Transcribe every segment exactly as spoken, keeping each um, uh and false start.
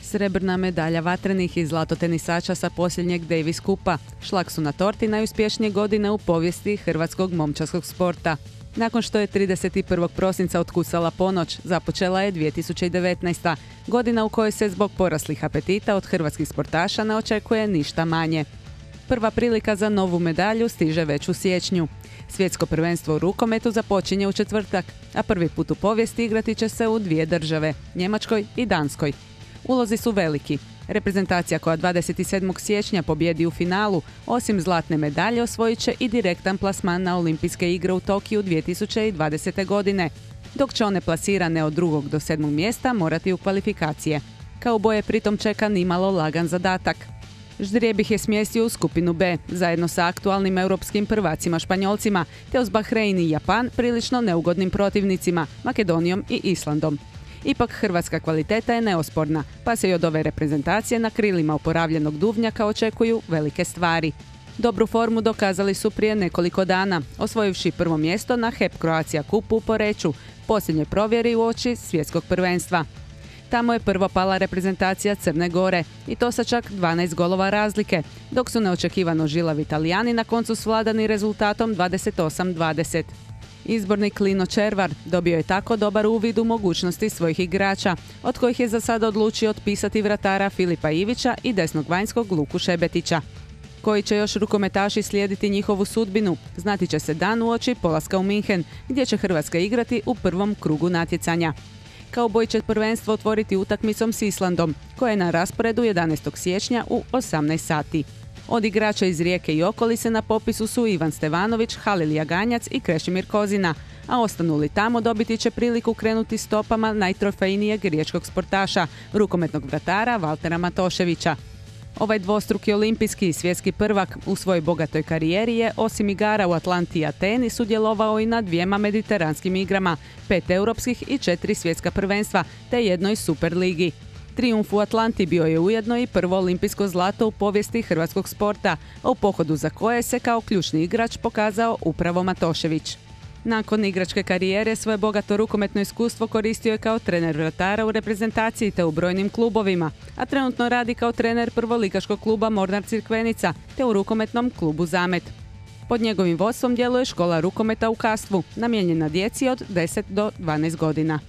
Srebrna medalja vatrenih i zlato tenisača sa posljednjeg Davis kupa šlag su na torti najuspješnije godine u povijesti hrvatskog momčadskog sporta. Nakon što je trideset prvog prosinca otkucala ponoć, započela je dvije tisuće devetnaesta. godina u kojoj se zbog poraslih apetita od hrvatskih sportaša ne očekuje ništa manje. Prva prilika za novu medalju stiže već u siječnju. Svjetsko prvenstvo u rukometu započinje u četvrtak, a prvi put u povijesti igrati će se u dvije države, Njemačkoj i Danskoj. Ulozi su veliki. Reprezentacija koja dvadeset sedmog siječnja pobjedi u finalu, osim zlatne medalje, osvojit će i direktan plasman na Olimpijske igre u Tokiju dvije tisuće dvadesete. godine, dok će one plasirane od drugog do sedmog mjesta morati u kvalifikacije. Kauboje pritom čeka nimalo lagan zadatak. Ždrijeb ih je smjestio u skupinu B, zajedno sa aktualnim europskim prvacima Španjolcima, te uz Bahrein i Japan prilično neugodnim protivnicima, Makedonijom i Islandom. Ipak hrvatska kvaliteta je neosporna, pa se i od ove reprezentacije na krilima oporavljenog duvnjaka očekuju velike stvari. Dobru formu dokazali su prije nekoliko dana, osvojivši prvo mjesto na H E P Croatia Cupu u Poreču, posljednjoj provjeri uoči svjetskog prvenstva. Tamo je prvo pala reprezentacija Crne Gore, i to sa čak dvanaest golova razlike, dok su neočekivano žilavi Italijani na koncu svladani rezultatom dvadeset osam dvadeset. Izbornik Lino Červar dobio je tako dobar uvid u mogućnosti svojih igrača, od kojih je za sada odlučio otpisati vratara Filipa Ivića i desnog vanjskog Luku Šebetića. Koji će još rukometaši slijediti njihovu sudbinu, znati će se dan uoči polaska u Minhen, gdje će Hrvatska igrati u prvom krugu natjecanja. Kauboj će prvenstvo otvoriti utakmicom s Islandom, koja je na rasporedu jedanaestog siječnja u osamnaest sati. Od igrača iz Rijeke i okolice na popisu su Ivan Stevanović, Halil Jaganjac i Krešimir Kozina, a ostanu li tamo dobiti će priliku krenuti stopama najtrofejnijeg riječkog sportaša, rukometnog vratara Valtera Matoševića. Ovaj dvostruki olimpijski i svjetski prvak u svojoj bogatoj karijeri je, osim igara u Atlanti i Ateni, sudjelovao i na dvijema mediteranskim igrama, pet europskih i četiri svjetska prvenstva, te jednoj Superligi. Trijumf u Atlanti bio je ujedno i prvo olimpijsko zlato u povijesti hrvatskog sporta, a u pohodu za koje se kao ključni igrač pokazao upravo Matošević. Nakon igračke karijere svoje bogato rukometno iskustvo koristio je kao trener vratara u reprezentaciji te u brojnim klubovima, a trenutno radi kao trener prvoligaškog kluba Mornar Crikvenica te u rukometnom klubu Zamet. Pod njegovim vodstvom djeluje škola rukometa u Kastvu, namijenjena djeci od deset do dvanaest godina.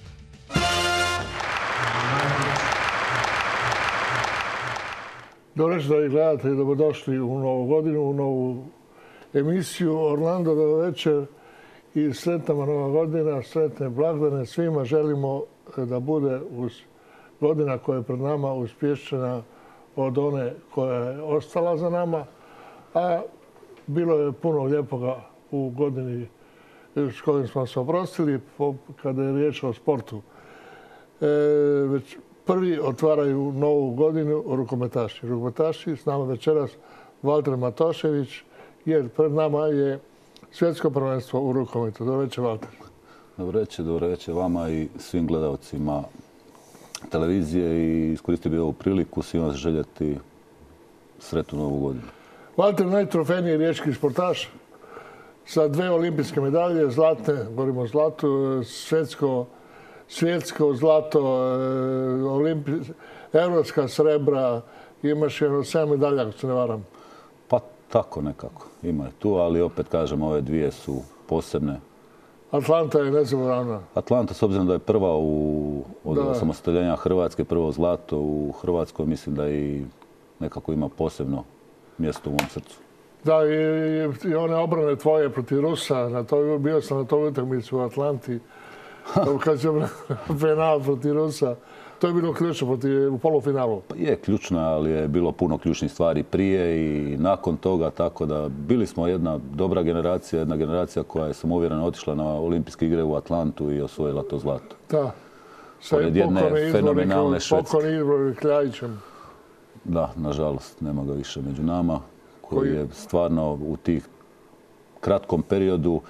Dobro večer, dragi gledatelji, dobrodošli u novu godinu, u novu emisiju Orlando do večer i sretna nova godina, sretne blagdane. Svima želimo da bude uz godina koja je pred nama uspješna od one koja je ostala za nama, a bilo je puno lijepoga u godini s kojim smo se oprostili kada je riječ o sportu. E, već prvi otvaraju novu godinu rukometaši. Rukometaši s nama večeras Valter Matošević, jer pred nama je svjetsko prvenstvo u rukometu. Dobro večer, Valter. Dobro večer, dobro večer vama i svim gledalcima televizije i iskoristio bih ovu priliku svima željeti sretnu novu godinu. Valter, najtrofejniji riječki sportaš sa dve olimpijske medalje, zlatne, govorimo o zlatu, svjetsko svjetsko zlato, olimpi, evropska srebra, imaš jedno sedam medalja, ako se ne varam. Pa tako nekako, ima je tu, ali opet kažem, ove dvije su posebne. Atlanta je nezaboravna. Atlanta, s obzirom da je prva u, od osamostaljenja Hrvatske, prvo zlato u Hrvatskoj, mislim da i nekako ima posebno mjesto u mom srcu. Da, i, i one obrane tvoje protiv Rusa, na to, bio sam na toj utakmici u Atlanti, kad će penal protiv Rusa. To je bilo ključno u polufinalu. Pa je ključno, ali je bilo puno ključnih stvari prije i nakon toga, tako da bili smo jedna dobra generacija, jedna generacija koja je samouvjereno otišla na olimpijske igre u Atlantu i osvojila to zlato. Da. Pored jedne fenomenalne Švedske. Pokon izbor Kljajićem. Da, nažalost, nema ga više među nama, koji je stvarno u tih kratkom periodu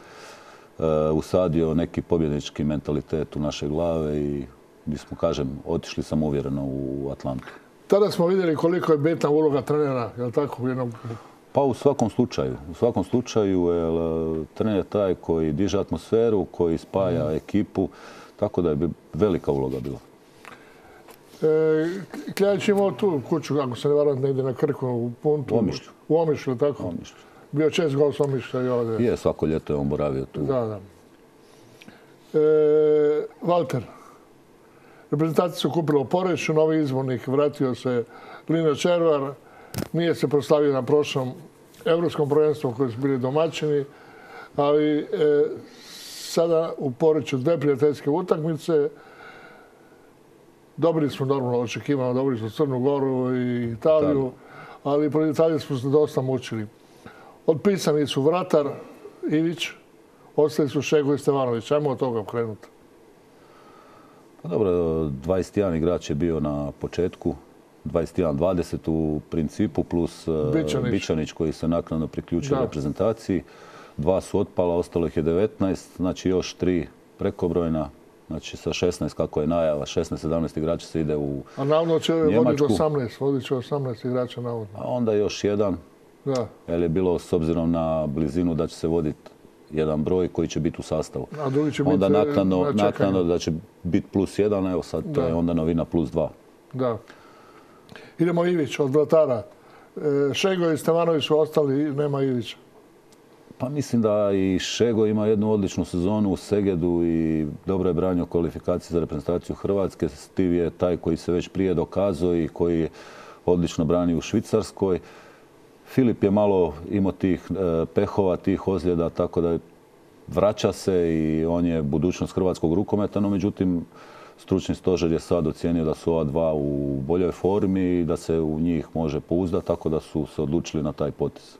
usadio neki pobjednički mentalitet u naše glave i gdje smo, kažem, otišli samouvjereno u Atlantu. Tada smo vidjeli koliko je bitna uloga trenera, je li tako? Jednom... Pa u svakom slučaju. U svakom slučaju je trener je taj koji diže atmosferu, koji spaja mm. ekipu, tako da je velika uloga bila. Kljajić imao tu kuću, ako se ne varam, negdje na Krku, u Puntu. U Omišlju. U Omišlju, tako? U Omišlju. Bio čest gost Omišlja i ovdje. Je, svako ljeto je on boravio tu. Da, da. Valter, reprezentacija su kupila u Poreču, novi izbornik, vratio se Lino Červar, nije se proslavio na prošlom evropskom prvenstvu koji su bili domaćini, ali sada u Poreču dve prijateljske utakmice. Dobili smo normalno očekivano, dobili smo Crnu Goru i Italiju, ali protiv Italije smo se dosta mučili. Otpisani su vratar Ivić, ostali su Šego i Stevanović. Ajmo od toga krenuti. Pa dobro, dvadeset jedan igrač je bio na početku, dvadeset jedan dvadeset u principu, plus Bičanić, Bičanić koji se naknadno priključio reprezentaciji. Dva su otpala, ostalo ih je devetnaest, znači još tri prekobrojna. Znači sa šesnaest, kako je najava, šesnaest sedamnaest igrača se ide u Njemačku. A navodno će voditi osamnaest, vodit će osamnaest igrača navodno. A onda još jedan, da. Jer je bilo s obzirom na blizinu da će se voditi jedan broj koji će biti u sastavu. A drugi će onda biti naknadno, na naknadno da će biti plus jedan, evo sad to je onda novina plus dva. Da. Idemo Ivić od vratara. Šego i Stevanović su ostali, nema Ivića. Pa mislim da i Šego ima jednu odličnu sezonu u Segedu i dobro je branio kvalifikacije za reprezentaciju Hrvatske. Steve je taj koji se već prije dokazao i koji je odlično brani u Švicarskoj. Filip je malo imao tih pehova, tih ozljeda, tako da vraća se i on je budućnost hrvatskog rukometa, no međutim stručni stožer je sad ocijenio da su ova dva u boljoj formi i da se u njih može pouzdati, tako da su se odlučili na taj potez.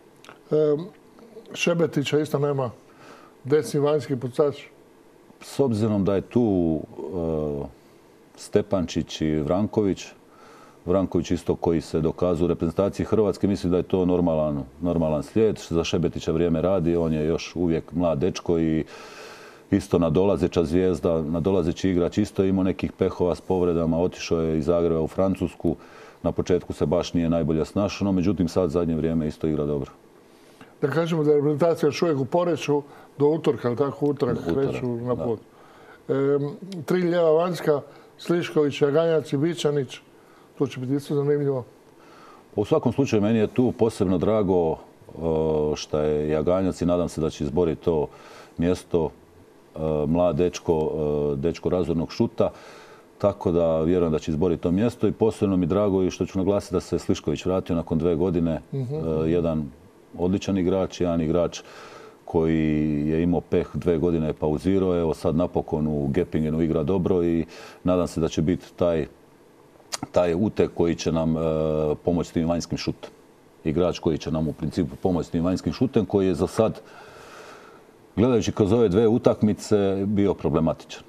Šebetića isto nema, desni vanjski pucač. S obzirom da je tu uh, Stepančić i Vranković, Vranković isto koji se dokazuje u reprezentaciji Hrvatske, mislim da je to normalan, normalan slijed. Za Šebetića vrijeme radi, on je još uvijek mlad dečko i isto nadolazeća zvijezda, nadolazeći igrač, isto je imao nekih pehova s povredama, otišao je iz Zagreba u Francusku. Na početku se baš nije najbolje snašao, no međutim sad zadnje vrijeme isto igra dobro. Da kažemo da je reprezentacija još uvijek u Poreču do utorka, ali tako utorak kreću na put. E, tri lijeva vanjska, Slišković, Jaganjac i Bičanić. To će biti isto zanimljivo. U svakom slučaju meni je tu posebno drago što je Jaganjac i nadam se da će izboriti to mjesto, mlad dečko, dečko razornog šuta. Tako da vjerujem da će izboriti to mjesto i posebno mi drago i što ću naglasiti da se Slišković vratio nakon dve godine. Mm-hmm. Jedan odličan igrač, jedan igrač koji je imao peh dve godine pauzirao. Evo sad napokon u Gepingenu igra dobro i nadam se da će biti taj, taj utek koji će nam e, pomoći s tim vanjskim šutom. Igrač koji će nam u principu pomoći s tim vanjskim šutem koji je za sad, gledajući kroz ove dve utakmice, bio problematičan.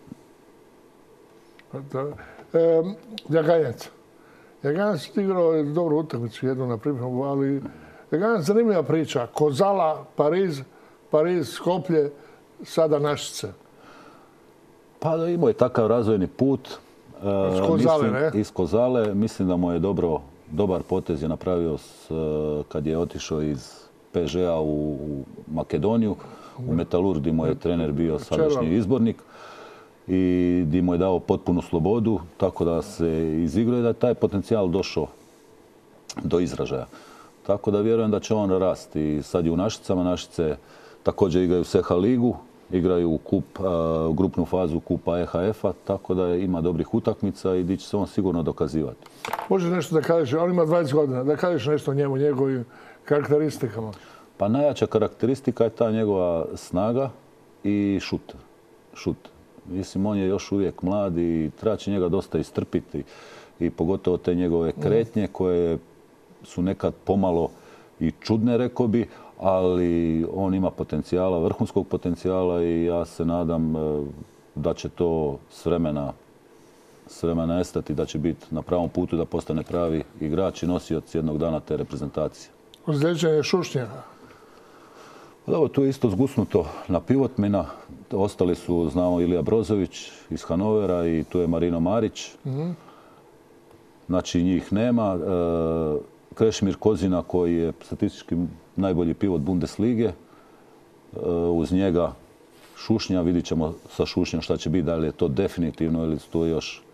E, Jaganjac. Jaganjac je igrao dobru utakmicu jednu na pripremu, ali Jaganjac zanimljiva priča. Kozala, Pariz, Pariz, Skoplje, sada Našice. Pa imao je takav razvojni put. Iz Kozale, ne? Iz Kozale. Mislim da mu je dobro, dobar potez je napravio s, kad je otišao iz P Ž A u, u Makedoniju. U Metalurg gdje mu je trener bio sadašnji izbornik. I gdje mu je dao potpunu slobodu, tako da se izigrao i da je taj potencijal došao do izražaja. Tako da vjerujem da će on rasti. Sad je u Našicama. Našice također igraju S H ligu, igraju u kup, uh, grupnu fazu kupa E H F-a, tako da ima dobrih utakmica i gdje će se on sigurno dokazivati. Može nešto da kažeš, on ima dvadeset godina, da kažeš nešto o njemu, njegovim karakteristikama? Pa najjača karakteristika je ta njegova snaga i šut. šut. Mislim, on je još uvijek mlad i treba će njega dosta istrpiti i pogotovo te njegove kretnje koje su nekad pomalo i čudne, rekao bi, ali on ima potencijala, vrhunskog potencijala i ja se nadam da će to s vremena, s vremena nestati, da će biti na pravom putu da postane pravi igrač i nosioc jednog dana te reprezentacije. Ozlijeđenje Šušnjaka. Dobro, tu je isto zgusnuto na pivotmina. Ostali su, znamo, Ilija Brozović iz Hanovera i tu je Marino Marić. Mm-hmm. Znači, njih nema. E, Krešimir Kozina koji je statistički najbolji pivot Bundeslige. E, uz njega Šušnja. Vidit ćemo sa Šušnjom šta će biti, da li je to definitivno ili su to još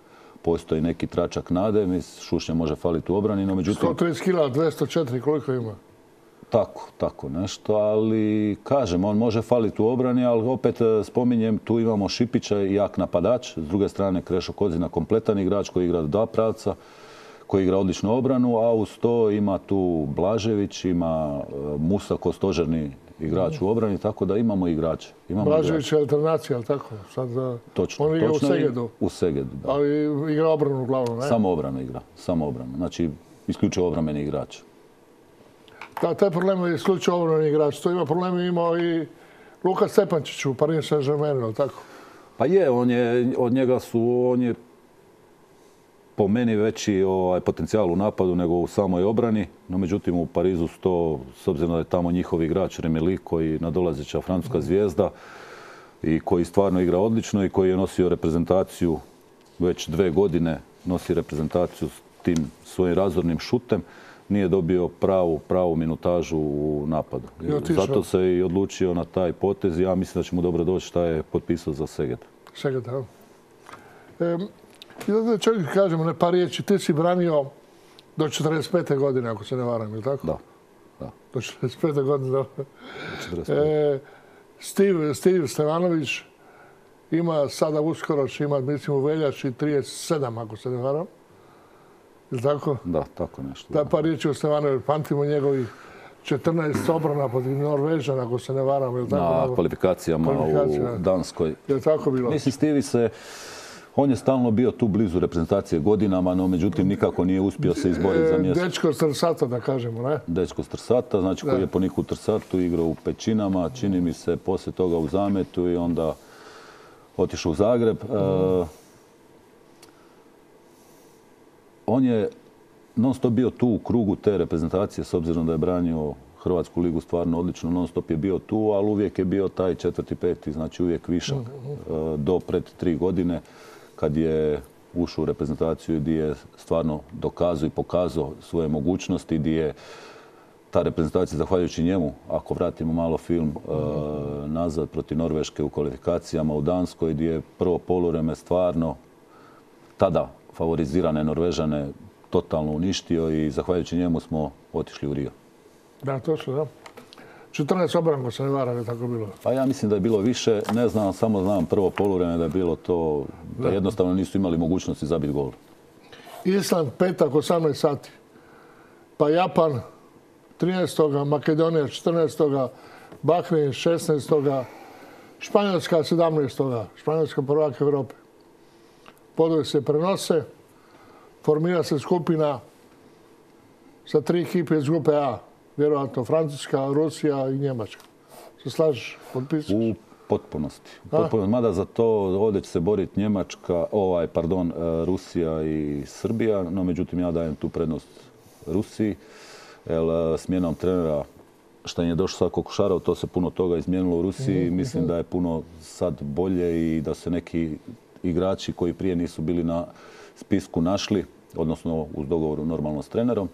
postoji neki tračak nade. Šušnja može faliti u obrani, no međutim... sto trideset kila, dvjesto četiri, koliko ima? Tako, tako nešto, ali kažem, on može faliti u obrani, ali opet spominjem, tu imamo Šipića i jak napadač, s druge strane Krešo Kozina kompletan igrač koji igra dva pravca, koji igra odličnu obranu, a uz to ima tu Blažević, ima Musa ko stožerni igrač u obrani, tako da imamo igrače. Imamo Blažević je alternacija, ali tako? Sad, točno, on igra točno u Segedu. U Segedu, da. Ali igra obranu uglavnom, ne? Samo obranu igra, samo obranu. Znači, isključivo obrambeni igrač. Da, taj problem je isključivo obrambeni igrač. To ima problem imao i Luka Stepančić u Paris Saint-Germainu, ali tako? Pa je, on je, od njega su, on je po meni veći ovaj, potencijal u napadu nego u samoj obrani, no međutim u Parizu sto, s obzirom da je tamo njihov igrač Remeli koji nadolazeća francuska zvijezda i koji stvarno igra odlično i koji je nosio reprezentaciju već dve godine, nosi reprezentaciju s tim svojim razornim šutem, nije dobio pravu, pravu minutažu u napadu. Zato se i odlučio na taj potez i ja mislim da će mu dobro doći šta je potpisao za Seged. Seged, da. E, I da čovjek kažemo ne par riječi, ti si branio do četrdeset pete godine, ako se ne varam, ili tako? Da. da. Do četrdeset pete godine, da. četrdeset pete. E, Steve, Steve Stevanović ima sada uskoro, će ima, mislim, u veljači trideset sedam, ako se ne varam. Ili tako? Da, tako nešto. Da, par riječi o Stevanović, pamtimo njegovih četrnaest obrana protiv Norvežana, ako se ne varam, ili tako? Na kvalifikacijama u Danskoj. Je tako bilo? Mislim, Stevie se... On je stalno bio tu blizu reprezentacije godinama, no međutim nikako nije uspio se izboriti za mjesto. Dečko Strsata, da kažemo, ne? Dečko Strsata, znači koji je po Niku Trsatu igrao u Pećinama, čini mi se poslije toga u Zametu i onda otišao u Zagreb. Mm. E, on je non stop bio tu u krugu te reprezentacije, s obzirom da je branio Hrvatsku ligu stvarno odlično, non stop je bio tu, ali uvijek je bio taj četvrti, peti, znači uvijek višak mm. do pred tri godine. Kad je ušao u reprezentaciju gdje je stvarno dokazao i pokazao svoje mogućnosti, gdje je ta reprezentacija, zahvaljujući njemu, ako vratimo malo film mm. e, nazad protiv Norveške u kvalifikacijama u Danskoj, gdje je prvo poluvreme stvarno tada favorizirane Norvežane totalno uništio i zahvaljujući njemu smo otišli u Rio. Da, točno, da. četrnaest obrana, se ne varam, je tako bilo? Pa ja mislim da je bilo više. Ne znam, samo znam prvo poluvreme da je bilo to, da jednostavno nisu imali mogućnosti zabiti gol. Island, petak, osamnaest sati. Pa Japan, trinaestoga Makedonija, četrnaestoga Bahrein, šesnaestoga Španjolska, sedamnaestoga Španjolska prvak Evrope. Bodovi se prenose. Formira se skupina sa tri ekipe iz grupe A. Vjerojatno Francuska, Rusija i Njemačka. Se slažeš? Potpisaš? U potpunosti. potpunosti. Mada za to ovdje će se boriti Njemačka, ovaj, pardon, Rusija i Srbija, no međutim ja dajem tu prednost Rusiji. Jer smjenom trenera, što je došao sad Kokošarov, to se puno toga izmijenilo u Rusiji. Mm-hmm. Mislim da je puno sad bolje i da se neki igrači koji prije nisu bili na spisku našli, odnosno uz dogovoru normalno s trenerom.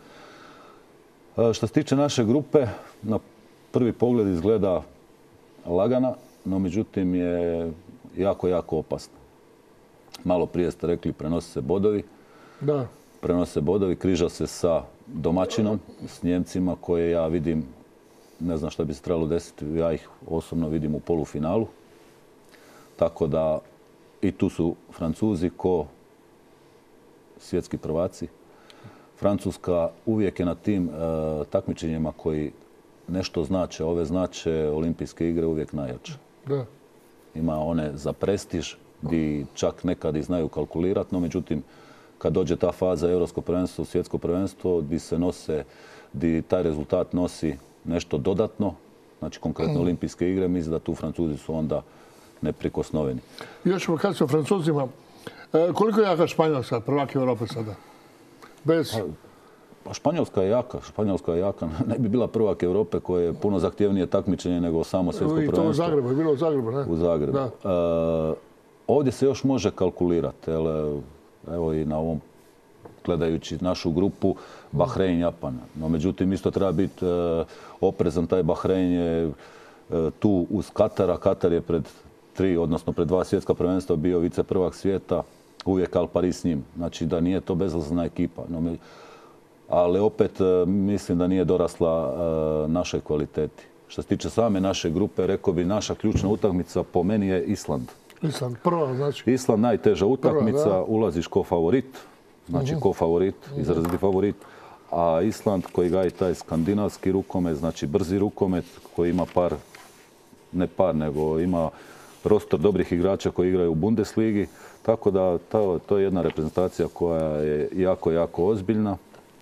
Što se tiče naše grupe, na prvi pogled izgleda lagana, no međutim je jako, jako opasna. Malo prije ste rekli, prenose se bodovi. Da. Prenose se bodovi, križa se sa domaćinom, s Njemcima koje ja vidim, ne znam šta bi se trebalo desiti, ja ih osobno vidim u polufinalu. Tako da i tu su Francuzi ko svjetski prvaci. Francuska uvijek je na tim e, takmičenjima koji nešto znače, ove znače olimpijske igre uvijek najjače. Da. Ima one za prestiž, gdje čak nekad i znaju kalkulirati, no međutim, kad dođe ta faza europsko prvenstvo, svjetsko prvenstvo, gdje se nose, gdje taj rezultat nosi nešto dodatno, znači konkretno mm. olimpijske igre, mislim da tu Francuzi su onda neprikosnoveni. Još ćemo kad se o Francuzima. E, koliko je jaka Španjolska, prvak Europe sada? Bez... Pa, Španjolska je jaka. Španjolska je jaka. Ne bi bila prvak Europe koja je puno zahtjevnije takmičenje nego samo svjetsko prvenstvo. I to u Zagrebu. Je bilo u Zagrebu, ne? U Zagrebu. E, ovdje se još može kalkulirati. Evo i na ovom, gledajući našu grupu, Bahrein, Japan. No, međutim, isto treba biti e, oprezan. Taj Bahrein je e, tu uz Katara. Katar je pred tri, odnosno pred dva svjetska prvenstva bio viceprvak svijeta. uvijek al pari s njim. Znači da nije to bezazlena ekipa. No, ali opet mislim da nije dorasla našoj kvaliteti. Što se tiče same naše grupe, rekao bi naša ključna utakmica po meni je Island. Island, prva znači. Island najteža utakmica, prva, ulaziš ko favorit, znači ko favorit, izraziti favorit. A Island koji gaji taj skandinavski rukomet, znači brzi rukomet koji ima par, ne par, nego ima prostor dobrih igrača koji igraju u Bundesligi. Tako da to, to je jedna reprezentacija koja je jako, jako ozbiljna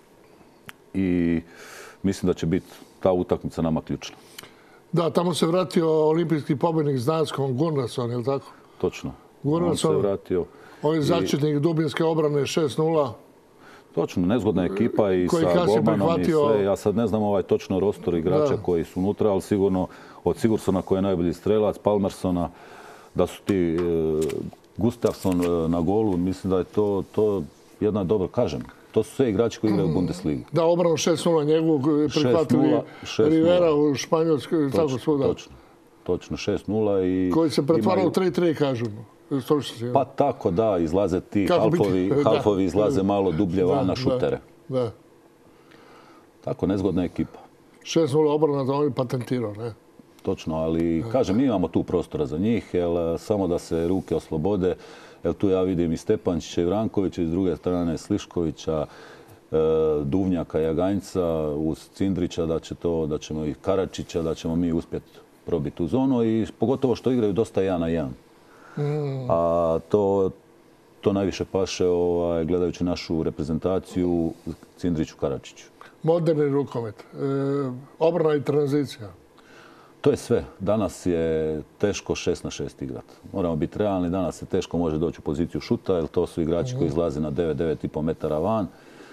i mislim da će biti ta utakmica nama ključna. Da, tamo se vratio olimpijski pobjednik s Danskom, Gunnarsson, je li tako? Točno. Gunnarsson, on se vratio. On je začetnik dubinske obrane šest nula. Točno, nezgodna ekipa i sa golmanom i sve. Ja sad ne znam ovaj točno rostor igrača da. koji su unutra, ali sigurno od Sigurdsona koji je najbolji strelac, Palmersona, da su ti e, Gustafsson e, na golu, mislim da je to, to jedna dobra, kažem. To su sve igrači koji igraju u Bundesligi. Da, obrano šest nula njegovog prihvatili Rivera u Španjolskoj, tako svuda. Točno, točno, šest nula i... Koji se pretvara u tri tri, kažemo. Pa tako da, izlaze ti halfovi, halfovi izlaze malo dublje van na šutere. Da. Tako, nezgodna ekipa. šest nula obrana da on je patentirao, ne? Točno, ali kažem, mi imamo tu prostora za njih, jer samo da se ruke oslobode. Jer tu ja vidim i Stepančića i Vrankovića, i s druge strane Sliškovića, Duvnjaka, Jaganjca, uz Cindrića, da će to, da ćemo i Karačića, da ćemo mi uspjeti probiti u zonu i pogotovo što igraju dosta jedan na jedan. Mm. A to, to najviše paše ovaj, gledajući našu reprezentaciju Cindriću, Karačiću. Moderni rukomet, e, obrana i tranzicija. To je sve. Danas je teško šest na šest igrati. Moramo biti realni, danas se teško može doći u poziciju šuta, jer to su igrači koji izlaze na devet do devet i pol metara van.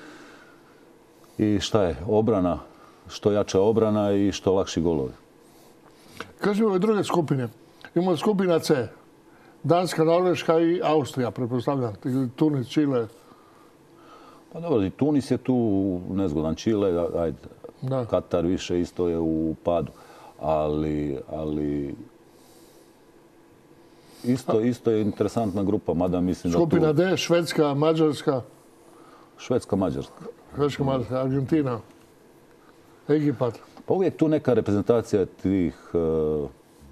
I šta je? Obrana. Što jača obrana i što lakši golovi. Kažemo ove druge skupine. Imamo skupina C. Danska, Norveška i Austrija, pretpostavljam. Tunis, Čile. Pa dobro, i Tunis je tu nezgodan. Čile, ajde, da. Katar više isto je u padu. Ali, ali isto, isto je interesantna grupa, mada mislim da tu... Skupina D, Švedska, Mađarska. Švedska, Mađarska. Švedska, Mađarska, Argentina, Egipat. Pa uvijek tu neka reprezentacija tih uh,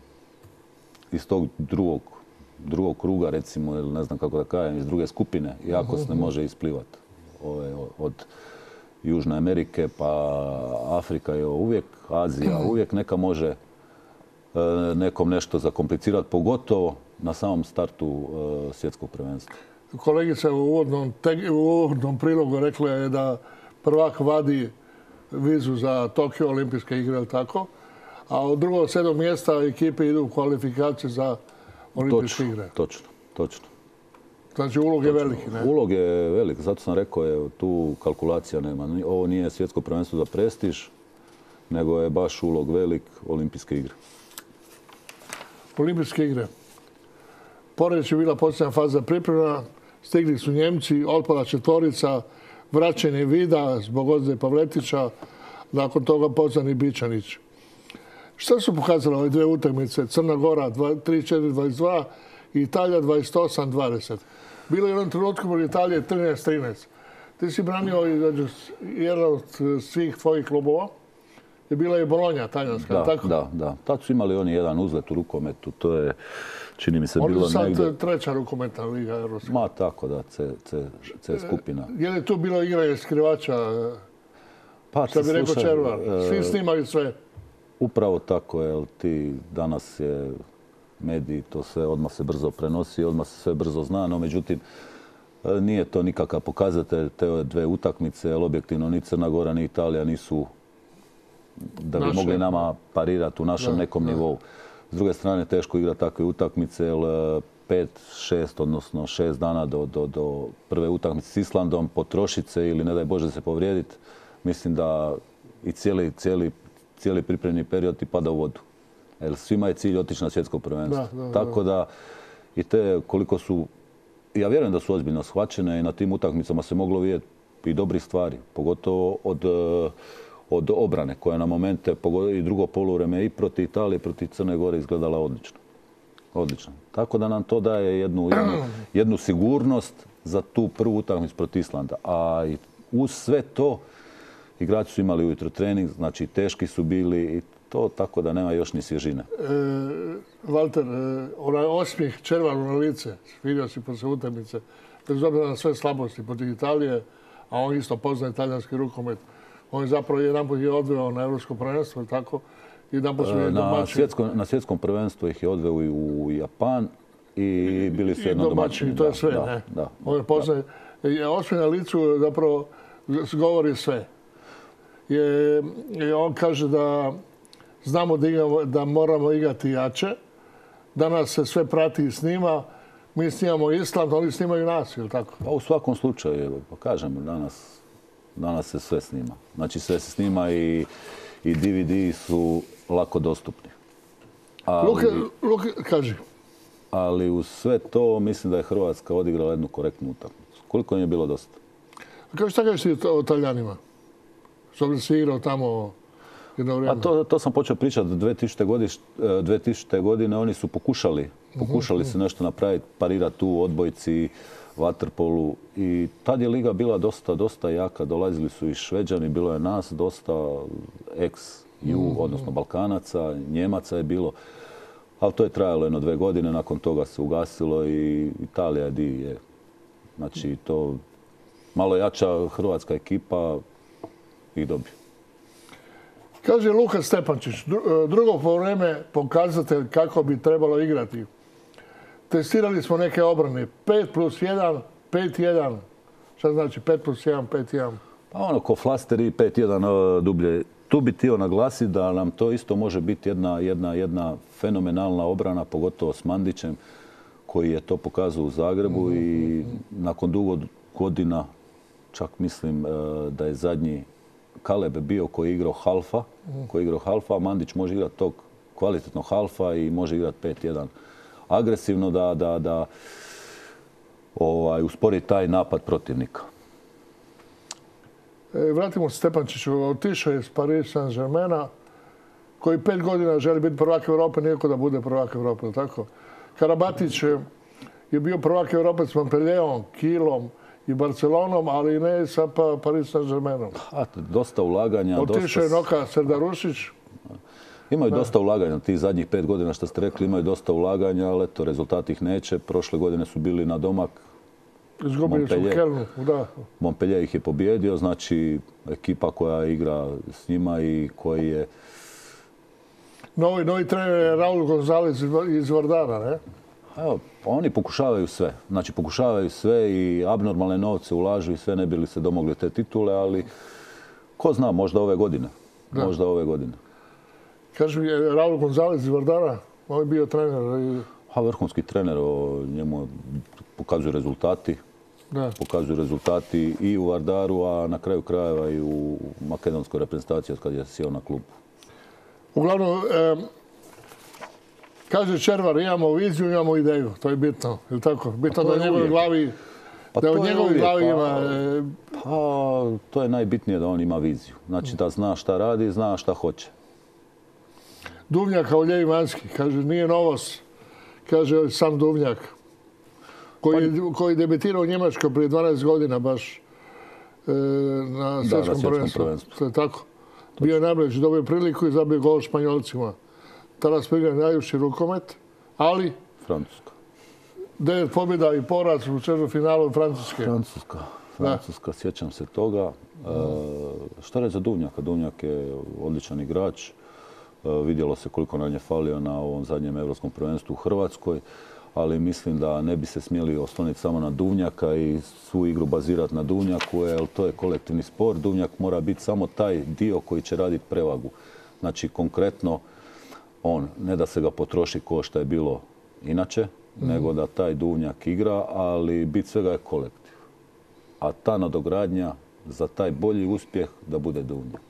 iz tog drugog, drugog kruga, recimo, ili ne znam kako da kažem, iz druge skupine, jako se ne može isplivati. Ove, od Južne Amerike, pa Afrika je uvijek, Azija uvijek neka može e, nekom nešto zakomplicirati, pogotovo na samom startu e, svjetskog prvenstva. Kolegica u uvodnom, te, u uvodnom prilogu rekla je da prvak vadi vizu za Tokio olimpijske igre, tako? A od drugog sedmog mjesta ekipe idu u kvalifikaciju za olimpijske igre. Točno, točno. Znači ulog je veliki, ne? Ulog je velik, zato sam rekao, je, tu kalkulacija nema. Ovo nije svjetsko prvenstvo za prestiž, nego je baš ulog velik, olimpijske igre. Olimpijske igre. Poreć je bila posljednja faza priprema, stigli su Njemci, otpada četvorica, vraćanje Vida zbog ozljede Pavletića, nakon toga Pozvan Bičanić. Šta su pokazale ove dvije utakmice? Crna Gora tri četiri dvadeset dva i Italija dvadeset osam dvadeset. Bilo je jedan trenutku od Italije trinaest trinaest. Ti si branio jedan od svih tvojih klubova. Je bila je Bolonja, talijanska. Da, tako? da, da. Tad su imali oni jedan uzlet u rukometu. To je, čini mi se, oni bilo sad negdje... Oni su sad treća rukometna liga evropska. Ma tako, da, C, C, C skupina. Je li tu bilo igranje skrivača? Pa, što bi rekao Červar. Svi snimali sve. Upravo tako, jer ti danas je mediji, to sve odmah se brzo prenosi, odmah se sve brzo zna, no međutim nije to nikakav pokazatelj te dve utakmice, jer objektivno ni Crna Gora ni Italija nisu da bi Naše. mogli nama parirati u našem da, nekom da. nivou. S druge strane, teško igrati takve utakmice, jer pet, šest, odnosno šest dana do, do, do prve utakmice s Islandom, potrošit se ili ne daj Bože se povrijediti, mislim da i cijeli, cijeli, cijeli pripremni period ti pada u vodu. Jer svima je cilj otići na svjetsko prvenstvo. Da, da, Tako da i te koliko su, ja vjerujem da su ozbiljno shvaćene i na tim utakmicama se moglo vidjeti i dobrih stvari, pogotovo od, od obrane koja na momente i drugo poluvreme i protiv Italije i protiv Crne Gore izgledala odlično. Odlično. Tako da nam to daje jednu, jednu, jednu sigurnost za tu prvu utakmicu protiv Islanda. A i uz sve to, igrači su imali ujutro trening, znači teški su bili i to tako da nema još ni svježine. E, Valter, e, onaj osmijeh červano na lice, vidio si poslije utakmice, bez obzira na sve slabosti protiv Italije, a on isto poznaje italijanski rukomet. On je zapravo jedanput je odveo na Europsko prvenstvo, tako? Jedanput su na, svjetskom, na svjetskom prvenstvu ih je odveo i u Japan i bili su jedno domaćini. To je sve, da, ne? Da, on je poznaje. Osmijeh na licu zapravo govori sve. Je, on kaže da znamo da, igramo, da moramo igrati jače, da nas se sve prati i snima. Mi snimamo Island, oni snimaju nas, ili tako? Pa u svakom slučaju, pa kažem, danas, danas se sve snima. Znači sve se snima i, i D V D su lako dostupni. Ali, Luke, Luke, kaži. Ali uz sve to mislim da je Hrvatska odigrala jednu korektnu utakmicu. Koliko im je bilo dosta? A kao šta kažeš ti o Talijanima? Što bi si igrao tamo jedno vrijeme? A to, to sam počeo pričati dvije tisućite. godine. Oni su pokušali, pokušali su nešto napraviti, parirati tu u odbojci, vaterpolu. I tad je liga bila dosta, dosta jaka. Dolazili su i Šveđani, bilo je nas dosta ex-ju, odnosno Balkanaca, Njemaca je bilo. Ali to je trajalo jedno dve godine, nakon toga se ugasilo i Italija di je. Znači to malo jača hrvatska ekipa i dobije. Kaže Luka Stepančić, drugo poluvreme pokazatelj kako bi trebalo igrati. Testirali smo neke obrane. pet plus jedan, pet jedan. Šta znači pet plus jedan, pet jedan? Pa ono, ko flasteri, pet jedan dublje. Tu bi htio naglasiti da nam to isto može biti jedna, jedna, jedna fenomenalna obrana, pogotovo s Mandićem, koji je to pokazao u Zagrebu mm-hmm. i nakon dugo godina, čak mislim da je zadnji Kaleb bio koji je igrao halfa, mm. koji je igrao halfa, Mandić može igrati tog kvalitetnog halfa i može igrati pet jedan agresivno da, da, da ovaj, uspori taj napad protivnika. E, vratimo se Stepančiću, otišao je iz Paris Saint-Germaina, koji pet godina želi biti prvak Europe, nikako da bude prvak Europe, tako? Karabatić je bio prvak Europe s Montpellierom, Kielom i Barcelonom, ali ne sa pa, Paris Saint-Germainom. Dosta ulaganja. Otišao je Noka Serdarušić. Imaju ne. dosta ulaganja, tih zadnjih pet godina što ste rekli, imaju dosta ulaganja, ali eto, rezultati ih neće. Prošle godine su bili na domak. Izgubili su Kelnu, da. Montpellier ih je pobjedio, znači ekipa koja igra s njima i koji je... Novi, novi trener je Raul Gonzalez iz Vardara, ne? Evo, oni pokušavaju sve. Znači, pokušavaju sve i abnormalne novce ulažu i sve ne bi li se domogli te titule, ali ko zna, možda ove godine. Da. Možda ove godine. Kaži mi, Raul Gonzalez iz Vardara, on je bio trener i... A vrhunski trener, o njemu pokazuju rezultati. Da. Pokazuju rezultati i u Vardaru, a na kraju krajeva i u makedonskoj reprezentaciji od kad je sjeo na klubu. Uglavnom, e, kaže Červar, imamo viziju, imamo ideju. To je bitno, je li tako? Bitno da u njegovoj glavi, pa da u njegovoj glavi pa, ima... E... Pa, to je najbitnije da on ima viziju. Znači da zna šta radi, zna šta hoće. Duvnjak kao lijevi vanjski, kaže, nije novost. Kaže sam Duvnjak, koji, pa, koji debitirao u Njemačkoj prije dvanaest godina baš e, na svjetskom prvenstvu. To je tako. Bio je najbliži, dobio priliku i zabio gol Španjolcima. Tada smo igrali najljepši rukomet, ali... Francuska. Devet pobjeda i poraz u četvrtfinalu Francuske. Francuska. Francuska, da. Sjećam se toga. E, šta reći za Duvnjaka? Duvnjak je odličan igrač. E, vidjelo se koliko nam je falio na ovom zadnjem europskom prvenstvu u Hrvatskoj, ali mislim da ne bi se smjeli osloniti samo na Duvnjaka i svu igru bazirati na Duvnjaku, jer to je kolektivni sport. Duvnjak mora biti samo taj dio koji će raditi prevagu. Znači, konkretno, on ne da se ga potroši ko što je bilo inače, mm. nego da taj Duvnjak igra, ali bit svega je kolektiv. A ta nadogradnja za taj bolji uspjeh da bude Duvnjak.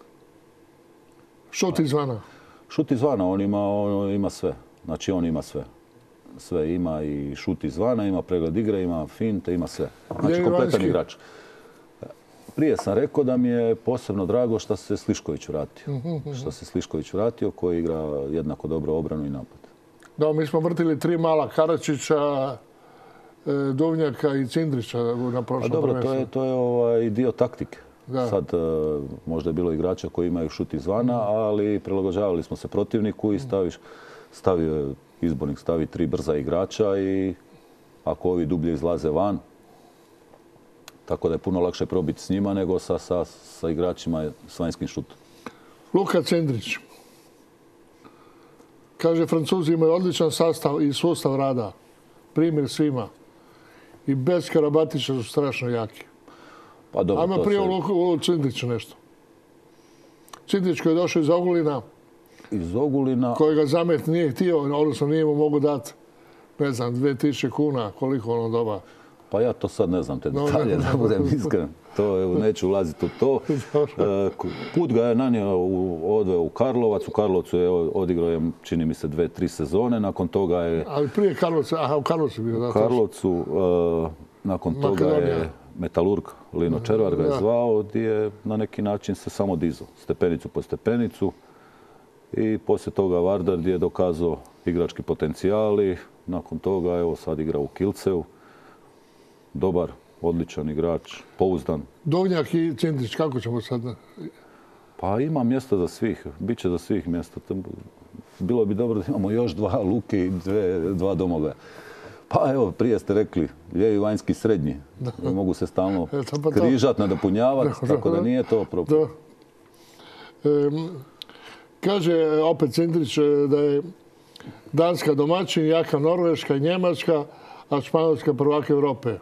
Šut izvana? Šut izvana, on ima, on ima sve. Znači, on ima sve. Sve ima i šut izvana, ima pregled igre, ima finte, ima sve. Znači, kompletan igrač. Prije sam rekao da mi je posebno drago što se Slišković vratio. Što se Slišković vratio, koji igra jednako dobro obranu i napad. Da, mi smo vrtili tri mala Karačića, Duvnjaka i Cindrića na prošlom dobro, prvenstvu. to je, to je ovaj dio taktike. Da. Sad, možda je bilo igrača koji imaju šut izvana, ali prilagođavali smo se protivniku i staviš, stavio izbornik stavi tri brza igrača i ako ovi dublje izlaze van, tako da je puno lakše probiti s njima nego sa, sa, sa igračima s vanjskim šutom. Luka Cindrić. Kaže, Francuzi imaju odličan sastav i sustav rada. Primjer svima. I bez Karabatića su strašno jaki. Pa dobro, ajmo prije se... u Cindriću nešto. Cindrić koji je došao iz Ogulina. Iz Ogulina... Kojega Zamet nije htio, odnosno nije mu mogu dati, ne znam, dvije tisuće kuna, koliko ono doba. Pa ja to sad ne znam te detalje, da budem iskren. To je, neću ulaziti u to. Put ga je nanio, odveo u Karlovac. U Karlovcu je odigrao, je, čini mi se, dve, tri sezone. Nakon toga je... Ali prije Karlovca, aha, u Karlovcu je bio. Da, u Karlovcu, uh, nakon toga je Metalurg, Lino Červar ga je zvao, gdje je na neki način se samo dizao. Stepenicu po stepenicu. I poslije toga Vardar gdje je dokazao igrački potencijali. Nakon toga, evo, sad igra u Kilcevu. Dobar, odličan igrač, pouzdan. Dovnjak i Cindrić, kako ćemo sad? Pa ima mjesta za svih, bit će za svih mjesta. Bilo bi dobro da imamo još dva Luke i dve, dva Domagoja. Pa evo, prije ste rekli, lijevi, vanjski, srednji. Da. Mogu se stalno križati, nadopunjavati, tako da nije to problem. E, kaže opet Cindrić da je Danska domaćin, jaka Norveška i Njemačka, a Španjolska prvak Europe.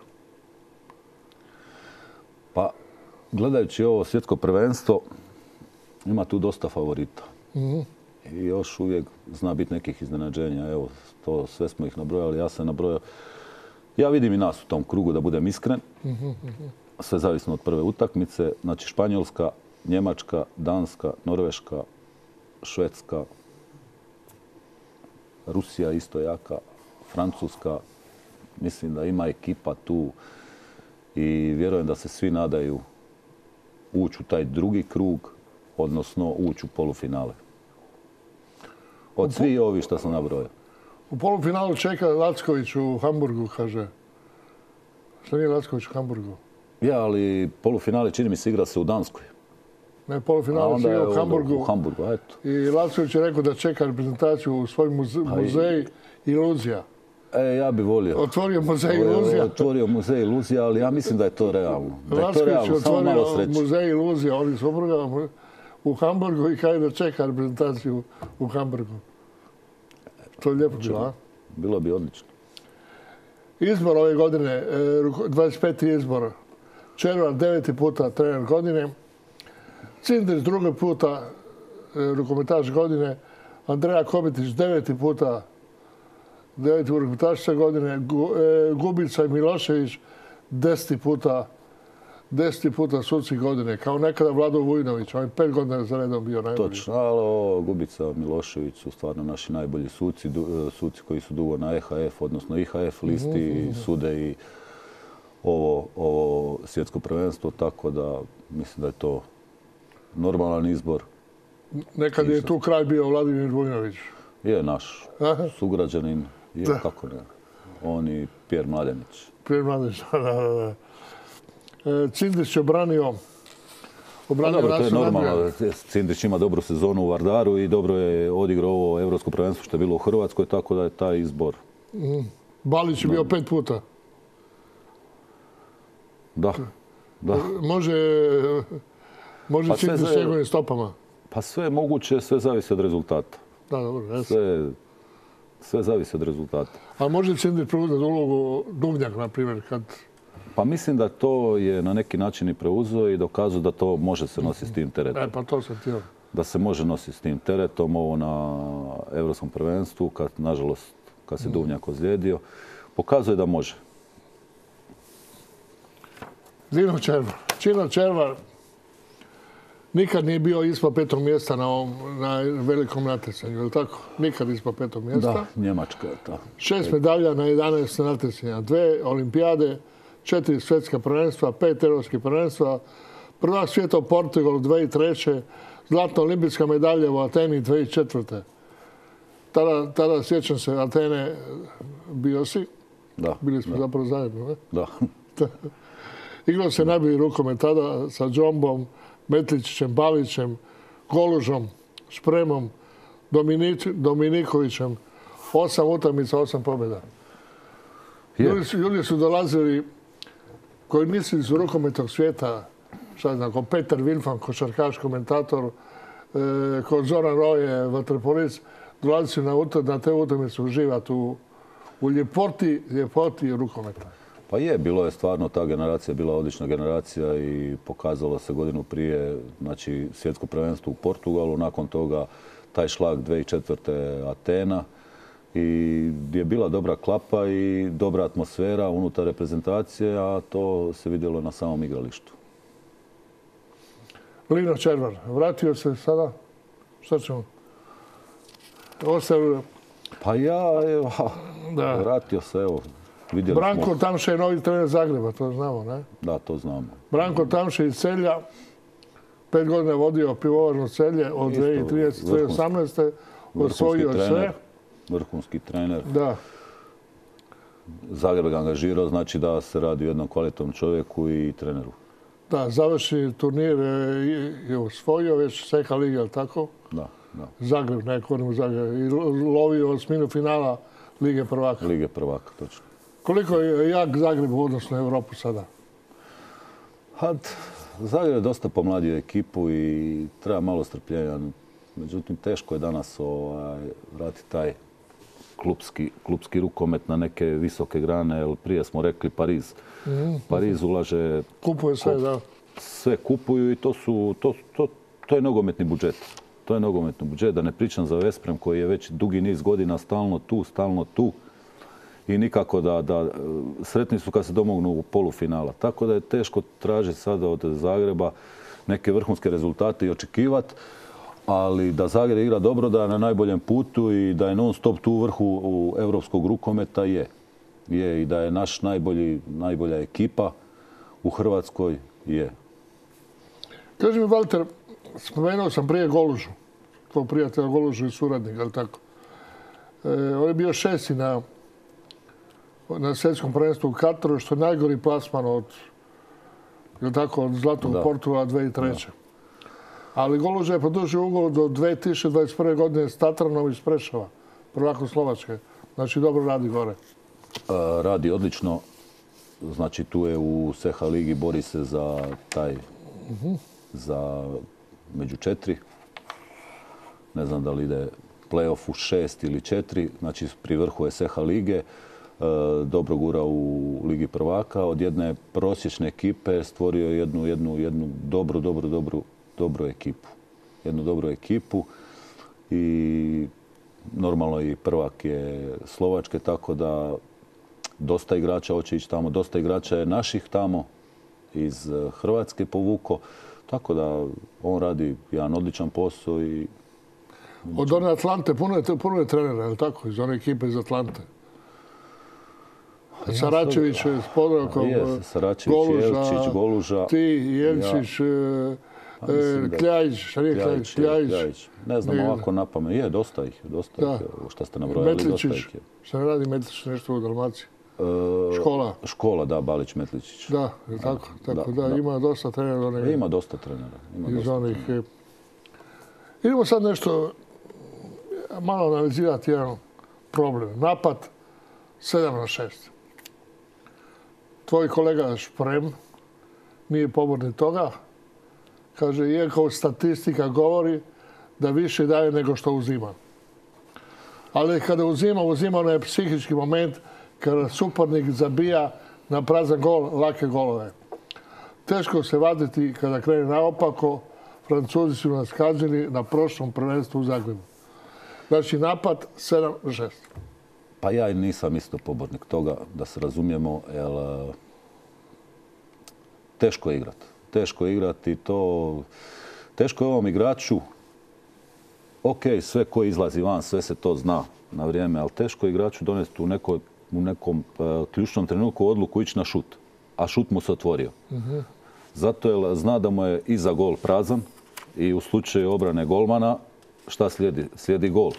Pa, gledajući ovo svjetsko prvenstvo, ima tu dosta favorita. Mm-hmm. I još uvijek zna biti nekih iznenađenja. Evo, to sve smo ih nabrojali, ja sam nabrojao. Ja vidim i nas u tom krugu, da budem iskren. Mm-hmm. Sve zavisno od prve utakmice. Znači, Španjolska, Njemačka, Danska, Norveška, Švedska, Rusija isto jaka, Francuska. Mislim da ima ekipa tu i vjerujem da se svi nadaju ući u taj drugi krug, odnosno ući u polufinale. Od svih ovih što sam nabrojao. U polufinalu čeka Lacković u Hamburgu, kaže. Što nije Lacković u Hamburgu? Ja, ali polufinale čini mi se igra se u Danskoj. Ne, polufinale se igra u Hamburgu. U Hamburgu, eto. I Lacković je rekao da čeka reprezentaciju u svoj muze, muzej Iluzija. E, ja bih volio. Otvorio muzej Iluzija. Otvorio muzej Iluzija, ali ja mislim da je to realno. Da je to realno, samo malo sreće. Otvorio muzej Iluzija, oni supruga u Hamburgu i kaže da čeka reprezentaciju u Hamburgu. To je lijepo bilo, a? Bilo bi odlično. Izbor ove godine, dvadeset peti izbor. Červar deveti puta trener godine. Cindrić drugi puta rukometaš godine. Andreja Kobitić deveti puta deveti rukometašica godine. Gubica i Milošević deseti puta deseti puta suci godine. Kao nekada Vlado Vujnović. On je pet godina za redom bio najbolji. Točno, ali Gubica, Milošević su stvarno naši najbolji suci. Suci koji su dugo na E H F, odnosno I H F listi, mm-hmm. sude i ovo, ovo svjetsko prvenstvo. Tako da mislim da je to normalan izbor. Nekad je tu kraj bio Vladimir Vujnović. Je naš sugrađanin. Je, kako ne. On i Pjer Mladenić. Pjer Mladenić, da, da, da. Cindrić je obranio obranio to je normalno. Cindrić ima dobru sezonu u Vardaru i dobro je odigrao ovo evropsko prvenstvo što je bilo u Hrvatskoj, tako da je taj izbor. Mm. Balić je bio pet puta. Da, da. Može, može pa Cindrić s njegovim stopama. Pa sve je moguće, sve zavisi od rezultata. Da, dobro. Sve, sve zavisi od rezultata. A može Cindrić preuzeti ulogu Duvnjak, na primjer, kad... Pa mislim da to je na neki način i preuzeo i dokazao da to može se nositi s tim teretom. E, pa to sam htio. Da se može nositi s tim teretom ovo na Evropskom prvenstvu, kad, nažalost, kad se Duvnjak ozlijedio, pokazuje da može. Dino Červar. Dino Červar nikad nije bio ispod petog mjesta na, ovom, na velikom natjecanju, je li tako? Nikad ispod petog mjesta. Da, Njemačka je ta. Šest medalja na jedanaest natjecanja, dve olimpijade, četiri svjetska prvenstva, pet europskih prvenstva, prvak svijeta u Portugalu dvije tisuće treće, zlatna olimpijska medalja u Ateni dvije tisuće četvrte. Tada, tada sjećam se, Atene bio si. Da. Bili smo da. zapravo zajedno, ne? Da. Igrao se najbolji rukomet tada sa Džombom, Metličićem, Bavićem, Golužom, Špremom, Dominić, Dominikovićem. Osam utakmica, osam pobjeda. Ljudi su, ljudi su dolazili koji nisu iz rukometnog svijeta, šta znam, ko Petar Vilfan, košarkaš, komentator, e, ko Zoran Roje, vaterpolist, dolazili su na, utak, na te utakmice uživati u, u ljepoti, ljepoti rukometa. Pa je, bilo je stvarno, ta generacija bila odlična generacija i pokazalo se godinu prije, znači svjetsko prvenstvo u Portugalu, nakon toga taj šlag dvije tisuće četvrte. Atena i gdje je bila dobra klapa i dobra atmosfera unutar reprezentacije, a to se vidjelo na samom igralištu. Lino Červar, vratio se sada, šta ćemo? Ostavio... Pa ja, evo, da. vratio se, evo. Vidjeli Branko smo... Tamše je novi trener Zagreba, to znamo, ne? Da, to znamo. Branko Tamše iz Celja, pet godina vodio pivovarno Celje od dvije tisuće trinaeste. do dvije tisuće osamnaeste. osvojio sve. Vrhunski trener. Da. Zagreb ga angažirao, znači da se radi o jednom kvalitetnom čovjeku i treneru. Da, završni turnir je osvojio već S H lige, ali tako? Da, da. Zagreb, ne govorimo Zagreb. I lovio osminu finala Lige prvaka. Lige prvaka, točno. Koliko je jak Zagreb u odnosu na Europu sada? Had, Zagreb je dosta pomladio ekipu i treba malo strpljenja. Međutim, teško je danas ovaj, vratiti taj klupski, klupski rukomet na neke visoke grane. Jer prije smo rekli Pariz. Mm. Pariz ulaže... Kupuje sve, kup, da. Sve kupuju i to, su, to, to, to je nogometni budžet. To je nogometni budžet. Da ne pričam za Vesprem koji je već dugi niz godina stalno tu, stalno tu. I nikako da, da sretni su kad se domognu u polufinala. Tako da je teško tražiti sada od Zagreba neke vrhunske rezultate i očekivati. Ali da Zagreb igra dobro, da je na najboljem putu i da je non stop tu u vrhu u europskog rukometa je. Je i da je naš najbolji, najbolja ekipa u Hrvatskoj je. Kaži mi, Valter, spomenuo sam prije Golužu. Tvoj prijatelj Golužu i suradnik, ali tako. E, on je bio šesti na, na svjetskom prvenstvu u Kataru, što je najgori plasman od, je tako, od Zlatnog da. Portugala dvije tisuće treće. Da. Ali Goluža je produžio ugovor do dvije tisuće dvadeset prve. godine s Tatranom iz Preševa, prvakom Slovačke. Znači, dobro radi gore. A, radi odlično. Znači, tu je u S H ligi, bori se za taj, uh-huh. za među četiri. Ne znam da li ide play-off u šest ili četiri. Znači, pri vrhu je S H lige. E, dobro gura u Ligi prvaka. Od jedne prosječne ekipe stvorio jednu, jednu, jednu dobru, dobru, dobru dobru ekipu. Jednu dobru ekipu i normalno i prvak je Slovačke, tako da dosta igrača hoće ići tamo, dosta igrača je naših tamo iz Hrvatske povuko, tako da on radi jedan odličan posao i... Od one Atlante puno je, puno je trenera, je li tako? Iz one ekipe iz Atlante. Ja Saračević s Podravkom, Saračević, Jelčić, Goluža. Ti, Jelčić, ja. E, Kljajić, šta nije Kljajić? Kljajić. Ne znam ovako na pamet. Je, dosta ih. Dosta ih, šta ste nabrojali, dosta ih je. Šta ne radi Metličić nešto u Dalmaciji? E, škola? Škola, da, Balić Metličić. Da, je tako. Tako da, da, da, ima dosta trenera. One, ima dosta trenera. Ima iz dosta onih, trenera. Idemo sad nešto, malo analizirati jedan problem. Napad sedam na šest. Tvoj kolega Šprem nije pobornik toga. Kaže, iako statistika govori da više daje nego što uzima. Ali kada uzima, uzima onaj psihički moment kada suparnik zabija na prazan gol, lake golove. Teško se vaditi kada krene naopako. Francuzi su nas kaznili na prošlom prvenstvu u Zagrebu. Znači, napad sedam na šest. Pa ja nisam isto pobornik toga, da se razumijemo, jer teško je igrati. Teško je igrati to. Teško je ovom igraču. Ok, sve ko izlazi van, sve se to zna na vrijeme, ali teško je igraču donesti u, neko, u nekom uh, ključnom trenutku odluku ići na šut. A šut mu se otvorio. Uh-huh. Zato je zna da mu je iza gol prazan i u slučaju obrane golmana šta slijedi? Slijedi gol.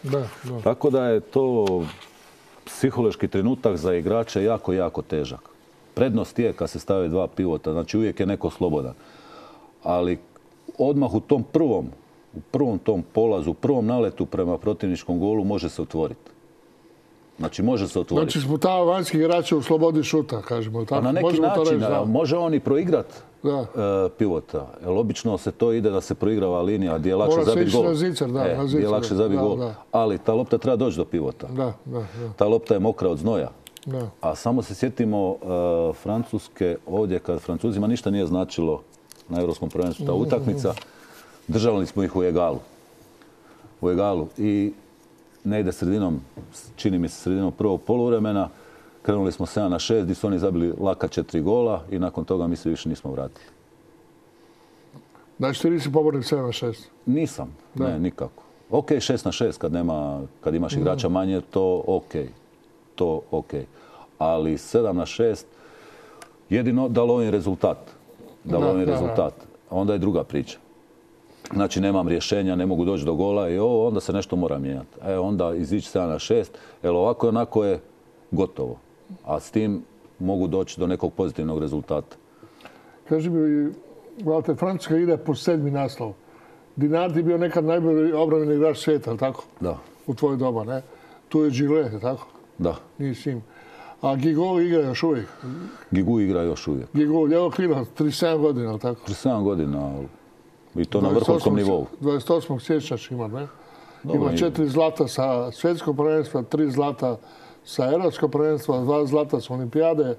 Da, da. Tako da je to psihološki trenutak za igrače jako, jako težak. Prednost je kad se stave dva pivota, znači uvijek je neko slobodan. Ali odmah u tom prvom, u prvom tom polazu, u prvom naletu prema protivničkom golu može se otvoriti. Znači može se otvoriti. Znači sputava vanjski igrača u slobodi šuta, kažemo. Tako? A na neki Možemo način, reći, a, može on i proigrat da. uh, pivota. Jer obično se to ide da se proigrava linija gdje je lakše Mora zabiti gol. Na zicer, da, e, na zicer, gdje je lakše zabiti da, gol. Da. Ali ta lopta treba doći do pivota. Da, da, da. Ta lopta je mokra od znoja. Da. A samo se sjetimo uh, Francuske ovdje, kad Francuzima ništa nije značilo na Europskom prvenstvu ta utakmica, držali smo ih u egalu. U egalu. I negdje sredinom, čini mi se sredinom prvog poluvremena, krenuli smo sedam na šest, gdje su oni zabili laka četiri gola i nakon toga mi se više nismo vratili. Znači ti nisi pobornik sedam na šest? Nisam, da. ne, nikako. Ok, šest na šest kad, nema, kad imaš igrača manje, to ok. To ok. Ali sedam na šest, jedino da lovim rezultat. Da, da lovim da, rezultat. Da. Onda je druga priča. Znači nemam rješenja, ne mogu doći do gola i ovo, onda se nešto mora mijenjati. E, onda izići sedam na šest, jer ovako i onako je gotovo. A s tim mogu doći do nekog pozitivnog rezultata. Kaži mi, Valter, Francuska ide po sedmi naslov. Dinardi je bio nekad najbolji obrambeni igrač svijeta, ali tako? Da. U tvoje doba, ne? Tu je Gigou, tako? Da. Nisi im. A Gigou igra još uvijek? Gigou igra još uvijek. Gigou, lijevo krilo, trideset sedam godina, ali tako? trideset sedam godina, i to na vrhunskom nivou. dvadeset osmog siječnja ima, ne? Dobro, ima četiri zlata sa svjetskog prvenstva, tri zlata sa europskog prvenstva, dva zlata sa olimpijade.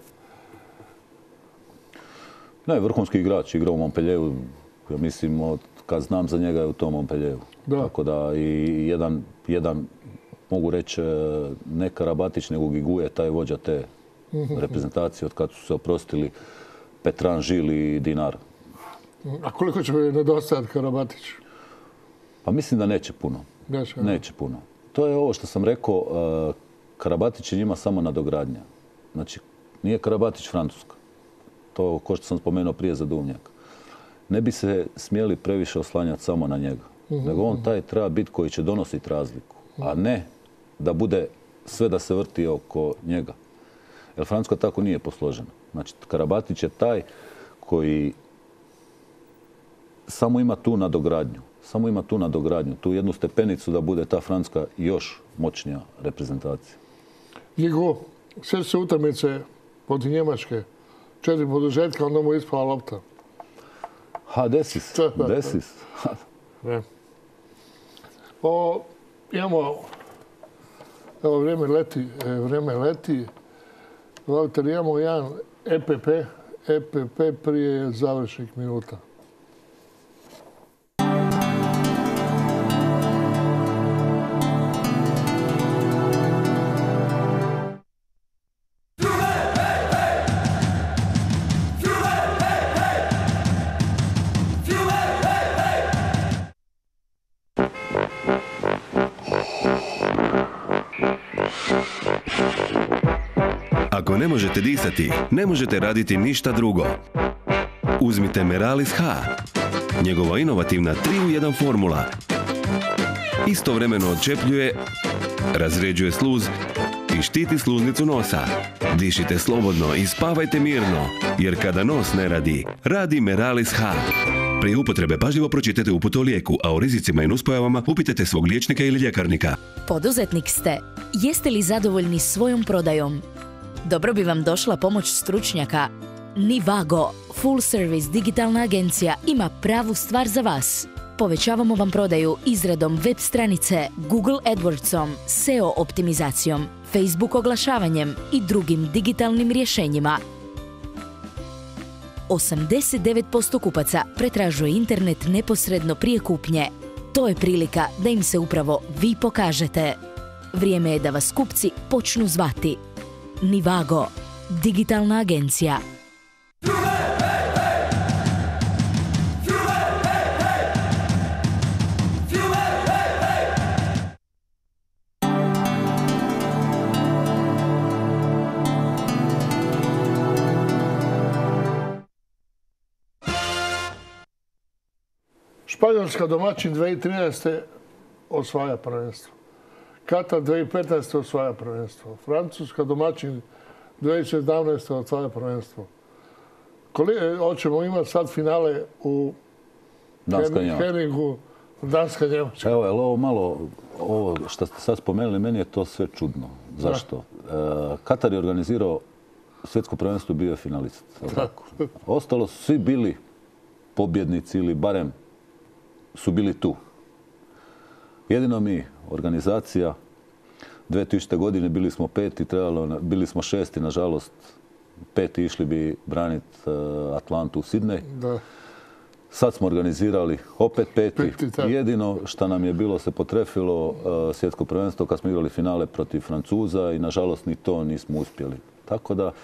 Ne, vrhunski igrač, igra u Montpellieru. Ja mislim, od, kad znam za njega je u tom Montpellieru. Tako da i jedan, jedan mogu reći, ne Karabatić, nego Gigou je taj vođa te reprezentacije od kad su se oprostili Petran, Žil i Dinar. A koliko će nedostajati Karabatić? Pa mislim da neće puno. Neće, neće puno. To je ovo što sam rekao, Karabatić je njima samo nadogradnja. Znači, nije Karabatić Francuska. To, ko što sam spomenuo prije za Duvnjaka. Ne bi se smjeli previše oslanjati samo na njega. Uh-huh. Nego on taj treba biti koji će donositi razliku. Uh-huh. A ne da bude sve da se vrti oko njega. Jer Francuska tako nije posložena. Znači, Karabatić je taj koji samo ima tu nadogradnju. Samo ima tu nadogradnju. Tu jednu stepenicu da bude ta Francuska još moćnija reprezentacija. Gigou, sve se utakmice protiv Njemačke. Četiri produžetka, onda mu ispala lopta. Ha, desi se. Desi se. O, imamo, evo vrijeme leti, vrijeme leti. Valter, imamo jedan E P P, E P P prije završnih minuta. Ako ne možete disati, ne možete raditi ništa drugo. Uzmite Meralis H. Njegova inovativna tri u jedan formula. Istovremeno odčepljuje, razređuje sluz i štiti sluznicu nosa. Dišite slobodno i spavajte mirno, jer kada nos ne radi, radi Meralis H. Prije upotrebe pažljivo pročitajte uputu o lijeku, a o rizicima i nuspojavama upitajte svog liječnika ili ljekarnika. Poduzetnik ste. Jeste li zadovoljni svojom prodajom? Dobro bi vam došla pomoć stručnjaka. Nivago, full service digitalna agencija, ima pravu stvar za vas. Povećavamo vam prodaju izradom web stranice, Google AdWordsom, S E O optimizacijom, Facebook oglašavanjem i drugim digitalnim rješenjima. osamdeset devet posto kupaca pretražuje internet neposredno prije kupnje. To je prilika da im se upravo vi pokažete. Vrijeme je da vas kupci počnu zvati. Nivago, digitalna agencija. Španjolska domaćin dvije tisuće trinaeste osvaja prvenstvo. Katar dvije tisuće petnaeste. osvaja prvenstvo. Francuska domaćin dvije tisuće sedamnaeste. osvaja prvenstvo. Hoćemo imati sad finale u Henningu, Danska Njemačka. Evo, je li ovo malo, ovo što ste sad spomenuli, meni je to sve čudno. Zašto? E, Katar je organizirao svjetsko prvenstvo, bio je finalist. Ostalo su svi bili pobjednici ili barem su bili tu. Jedino mi, organizacija, dvije tisućite. godine bili smo peti, trebalo, bili smo šesti, nažalost, peti išli bi braniti uh, Atlantu u Sidnej. Da. Sad smo organizirali opet peti. peti Jedino što nam je bilo se potrefilo uh, svjetsko prvenstvo kad smo igrali finale protiv Francuza i nažalost ni to nismo uspjeli. Tako da,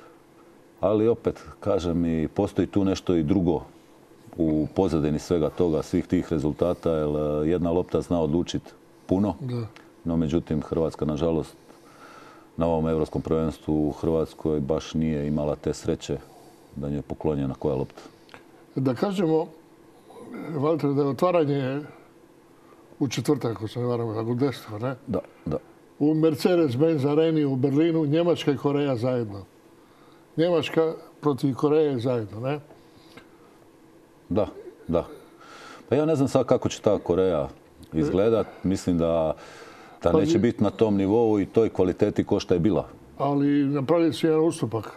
ali opet, kažem, i postoji tu nešto i drugo u pozadini svega toga, svih tih rezultata, jer jedna lopta zna odlučiti puno, da. No međutim Hrvatska, nažalost, na ovom europskom prvenstvu u Hrvatskoj baš nije imala te sreće da je poklonjena koja lopta. Da kažemo, Valter, da je otvaranje u četvrtak, ako se ne varam, ako deset, ne? Da, da. U Mercedes-Benz areni u Berlinu, Njemačka i Koreja zajedno. Njemačka protiv Koreje zajedno, ne? Da, da. Pa ja ne znam sad kako će ta Koreja izgledat. Mislim da, da neće pa, biti na tom nivou i toj kvaliteti ko što je bila. Ali napravili su jedan ustupak.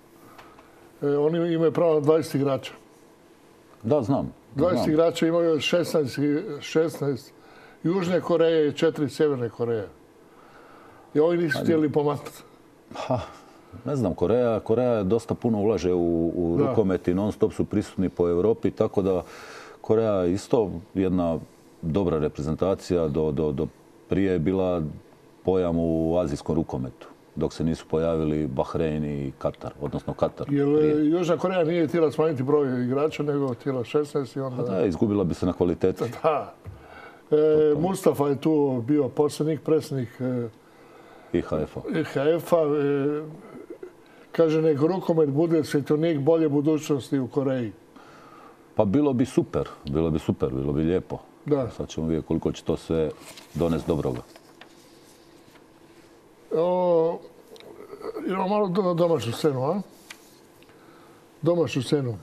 E, oni imaju pravo na dvadeset igrača. Da, znam. dvadeset znam. igrača imaju šesnaest, šesnaest Južne Koreje i četiri Sjeverne Koreje. I ovi nisu Ali... htjeli pomaknuti. Ha. Ne znam, Koreja, Koreja dosta puno ulaže u, u rukomet i non stop su prisutni po Europi, tako da Koreja je isto jedna dobra reprezentacija. Do, do, do prije je bila pojam u azijskom rukometu, dok se nisu pojavili Bahrein i Katar, odnosno Katar. Jer Južna Koreja nije htjela smanjiti broj igrača, nego htjela šesnaest i onda... A da, izgubila bi se na kvaliteti. Da. E, Mustafa je tu bio posljednik, predsjednik I H F-a. I H F-a. E, kaže, nek rukomet bude svjetionik bolje budućnosti u Koreji. Pa bilo bi super, bilo bi super, bilo bi lijepo. Da. Sad ćemo vidjeti koliko će to sve donesti dobroga. O, imamo malo domaću scenu, a? Domaću scenu.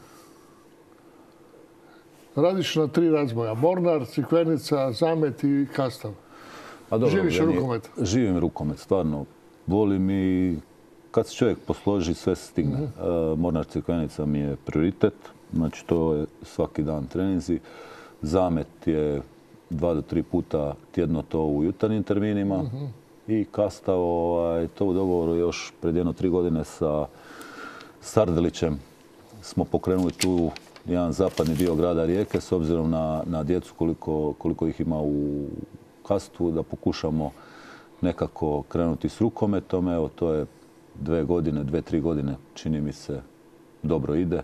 Radiš na tri razboja. Mornar, Crikvenica, Zamet i Kastav. Pa dobro, živiš ja rukomet? Živim rukomet, stvarno. Volim i kad se čovjek posloži, sve se stigne. Mm-hmm. uh, Mornar, Crikvenica mi je prioritet. Znači, to je svaki dan treninzi. Zamet je dva do tri puta tjedno to u jutarnjim terminima. Mm-hmm. I Kastav, ovaj, to u dogovoru još pred jedno tri godine sa Sardelićem smo pokrenuli tu jedan zapadni dio grada Rijeke s obzirom na, na djecu koliko, koliko ih ima u Kastvu, da pokušamo nekako krenuti s rukometom. Evo, to je dve godine, dve, tri godine, čini mi se, dobro ide.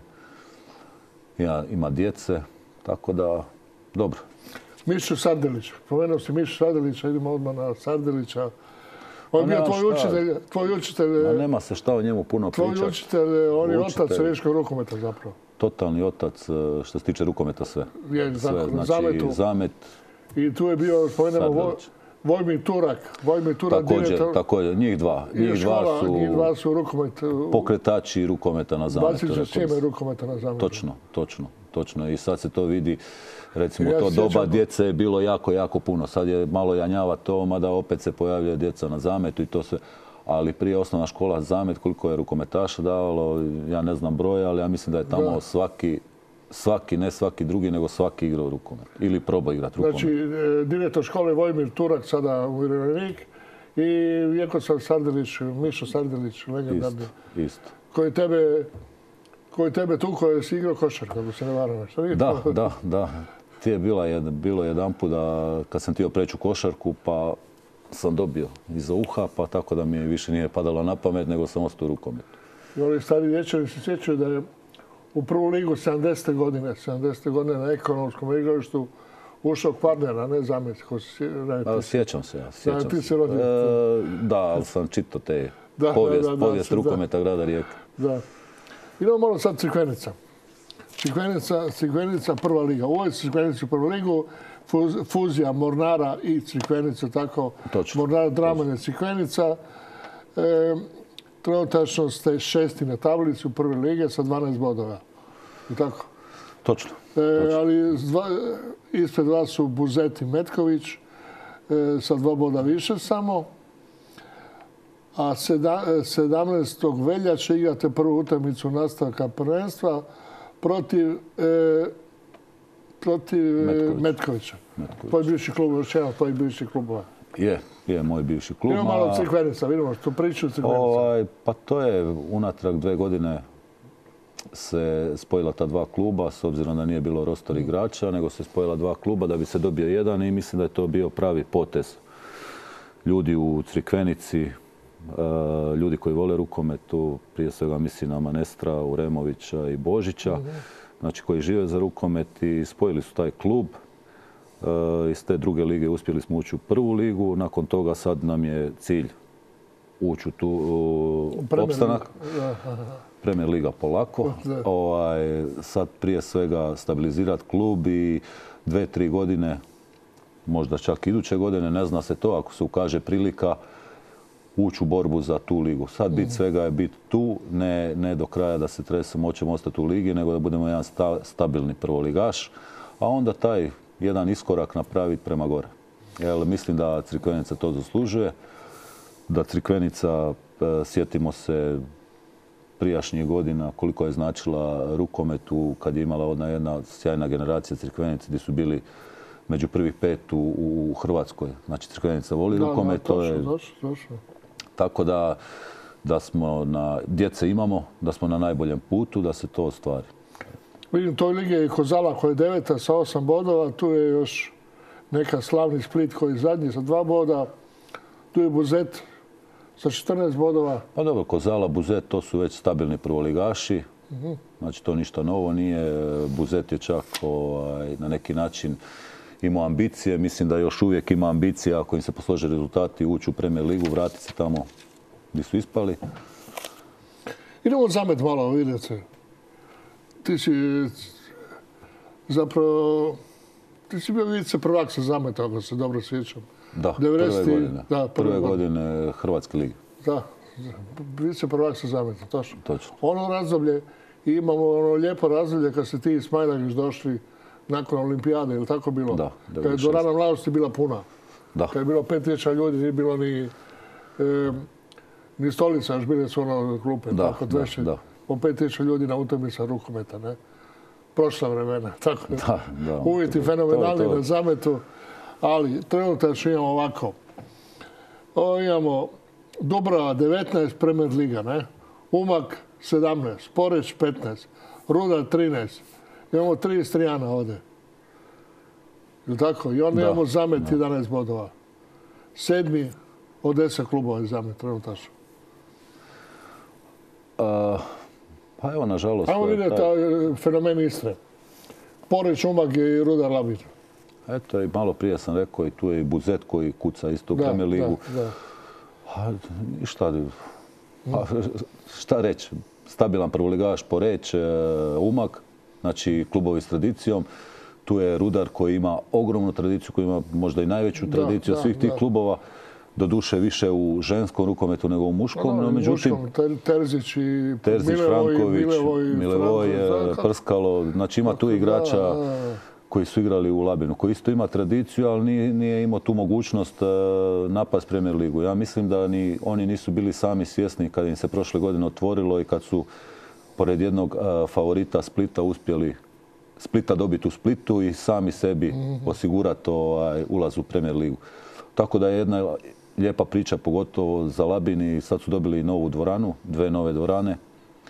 Ja, ima djece, tako da, dobro. Mišo Sardelić, pomenuo si Mišo Sardelića, idemo odmah na Sardelića. On je bio tvoj učitelj, tvoj učitelj... Ma nema se šta o njemu puno pričati. Tvoj učitelj, on je otac riječkog rukometa zapravo. Totalni otac što se tiče rukometa sve. Je, sve, znači Zametu. Zamet. I tu je bio, spomenemo, Vojmir Turak. Vojmir Turak, također, direktor. Također, njih dva. Njih škola, dva su, njih dva su rukomet, pokretači rukometa na Zametu. Baciće sjeme rukometa na Zametu. Točno, točno, točno. I sad se to vidi, recimo, ja to doba sjećam... djece je bilo jako, jako puno. Sad je malo janjava to, mada opet se pojavljaju djeca na Zametu i to sve. Ali prije osnovna škola Zamet, koliko je rukometaša davalo, ja ne znam broja, ali ja mislim da je tamo da. svaki... Svaki, ne svaki drugi, nego svaki igrao rukomet. Ili probao igrati rukomet. Znači, direktor škole Vojmir Turak, sada umirovljenik, i Vjeko Sardelić, Mišo Sardelić, legendarni. Isto, isto. Koji tebe, koji tebe tu, koji si igrao košarku, kako se ne varam. Da, da, da. Ti je bila jed, bilo jedan put da kad sam htio preći u košarku, pa sam dobio iza uha, pa tako da mi više nije padalo na pamet, nego sam ostao u rukometu. I oni stari vječari se sjećaju da je u prvu ligu sedamdesete godine, sedamdesete godine na ekonomskom igralištu ušao Kvarner, a ne Zamet. A, sjećam se, ja. Sjećam da, ti se. rodio. E, da, ali sam čitao te da, povijest, da, da, povijest da, rukometa da. grada Rijeke. Da. Idemo malo sad Crikvenica. Crikvenica, Crikvenica prva liga. Uvoj Crikvenicu prvu ligu, fuzija Mornara i Crikvenica, tako. Točno. Mornara, Dramane, Crikvenica. E, trenutačno ste šesti na tablici u prve lige sa dvanaest bodova. I tako? Točno. E, ali dva, ispred vas su Buzet i Metković e, sa dva boda više samo. A sedamnaestog veljače igrate prvu utakmicu nastavka prvenstva protiv, e, protiv Metković. Metkovića. Metković. To je bivši klub, još jedan to je bivši klubova. Je, je moj bivši klub. Vidimo malo Crikvenica, vidimo što priču Crikvenica. Ovaj, pa to je unatrag dve godine se spojila ta dva kluba, s obzirom da nije bilo roster igrača, nego se spojila dva kluba da bi se dobio jedan i mislim da je to bio pravi potez. Ljudi u Crikvenici, ljudi koji vole rukometu, prije svega mislim na Manestra, Uremovića i Božića, znači koji žive za rukomet i spojili su taj klub. Iz te druge lige uspjeli smo ući u prvu ligu, nakon toga sad nam je cilj ući u tu opstanak. Premier liga polako. Ovaj, sad prije svega stabilizirati klub i dve, tri godine, možda čak iduće godine, ne zna se to, ako se ukaže prilika, ući u borbu za tu ligu. Sad bit svega je biti tu, ne, ne do kraja da se tresemo, hoćemo ostati u ligi, nego da budemo jedan sta, stabilni prvoligaš, a onda taj jedan iskorak napraviti prema gore. Jer mislim da Crikvenica to zaslužuje, da Crikvenica, sjetimo se prijašnjih godina koliko je značila rukometu kad je imala ona jedna sjajna generacija Crikvenice gdje su bili među prvih pet u, u Hrvatskoj. Znači Crikvenica voli rukomet. Da, da, točno, točno, točno. Tako da, da smo na, djece imamo, da smo na najboljem putu, da se to ostvari. Vidim, toj lige je Kozala koja je deveta sa osam bodova, tu je još neka slavni Split koji je zadnji sa dva boda, tu je Buzet sa četrnaest bodova. Pa dobro, Kozala, Buzet, to su već stabilni prvoligaši. Uh-huh. Znači, to ništa novo nije. Buzet je čak ovaj, na neki način imao ambicije. Mislim da još uvijek ima ambicije, ako im se poslože rezultati, ući u Premier ligu, vratiti se tamo gdje su ispali. Idemo Zamet malo, vidite. Ti si zapravo, ti si bio vice prvak sa Zameta, ako se dobro sjećam. Da, devedesete prve godine. Da, prve, prve godine Hrvatske lige. Da, vice prvak sa Zameta, točno. Točno. Ono razdoblje, imamo ono lijepo razdoblje kad ste ti i Smajlagić došli nakon olimpijade, je li tako bilo? Da, kad je dvorana mladosti bila puna. Da. Kad je bilo pet tisuća ljudi, nije bilo ni, e, ni stolica, još bile su ono klupe. Da, tako, da, da. Po pet tisuća ljudi na utakmici rukometa, ne? Prošla vremena, tako da. Da, uvjeti fenomenalni to, to. Na Zametu, ali trenutačno imamo ovako. O, imamo Dubrava devetnaest, Premier liga, ne? Umag sedamnaest, Poreć petnaest, Rudar trinaest. Imamo tri Istrijana ovdje. Je tako? I onda da, imamo Zamet da. jedanaest bodova. Sedmi od deset klubova je Zamet trenutačno. Uh, pa evo, nažalost... Ajmo vidjeti taj fenomen Istre. Poreć, Umag i Rudar Labin. Eto, i malo prije sam rekao, i tu je i Buzet koji kuca isto u Premier ligu. Da, da. A, i šta, a, šta reći? Stabilan prvoligaš, Poreć, Umag, znači klubovi s tradicijom. Tu je Rudar koji ima ogromnu tradiciju, koji ima možda i najveću tradiciju od svih tih da. klubova. Doduše više u ženskom rukometu nego u muškom. No, no, međutim, muškom, Terzić i Terzić, Milevoj, Franković, Milevoj, Milevoj Franković, Prskalo. Znači ima tu igrača da, da. koji su igrali u Labinu, koji isto ima tradiciju, ali nije, nije imao tu mogućnost uh, napast Premier ligu. Ja mislim da ni, oni nisu bili sami svjesni kad im se prošle godine otvorilo i kad su pored jednog uh, favorita Splita uspjeli Splita dobiti u Splitu i sami sebi mm-hmm. osigurati ovaj, ulaz u Premier ligu. Tako da je jedna lijepa priča, pogotovo za Labin, i sad su dobili novu dvoranu, dve nove dvorane.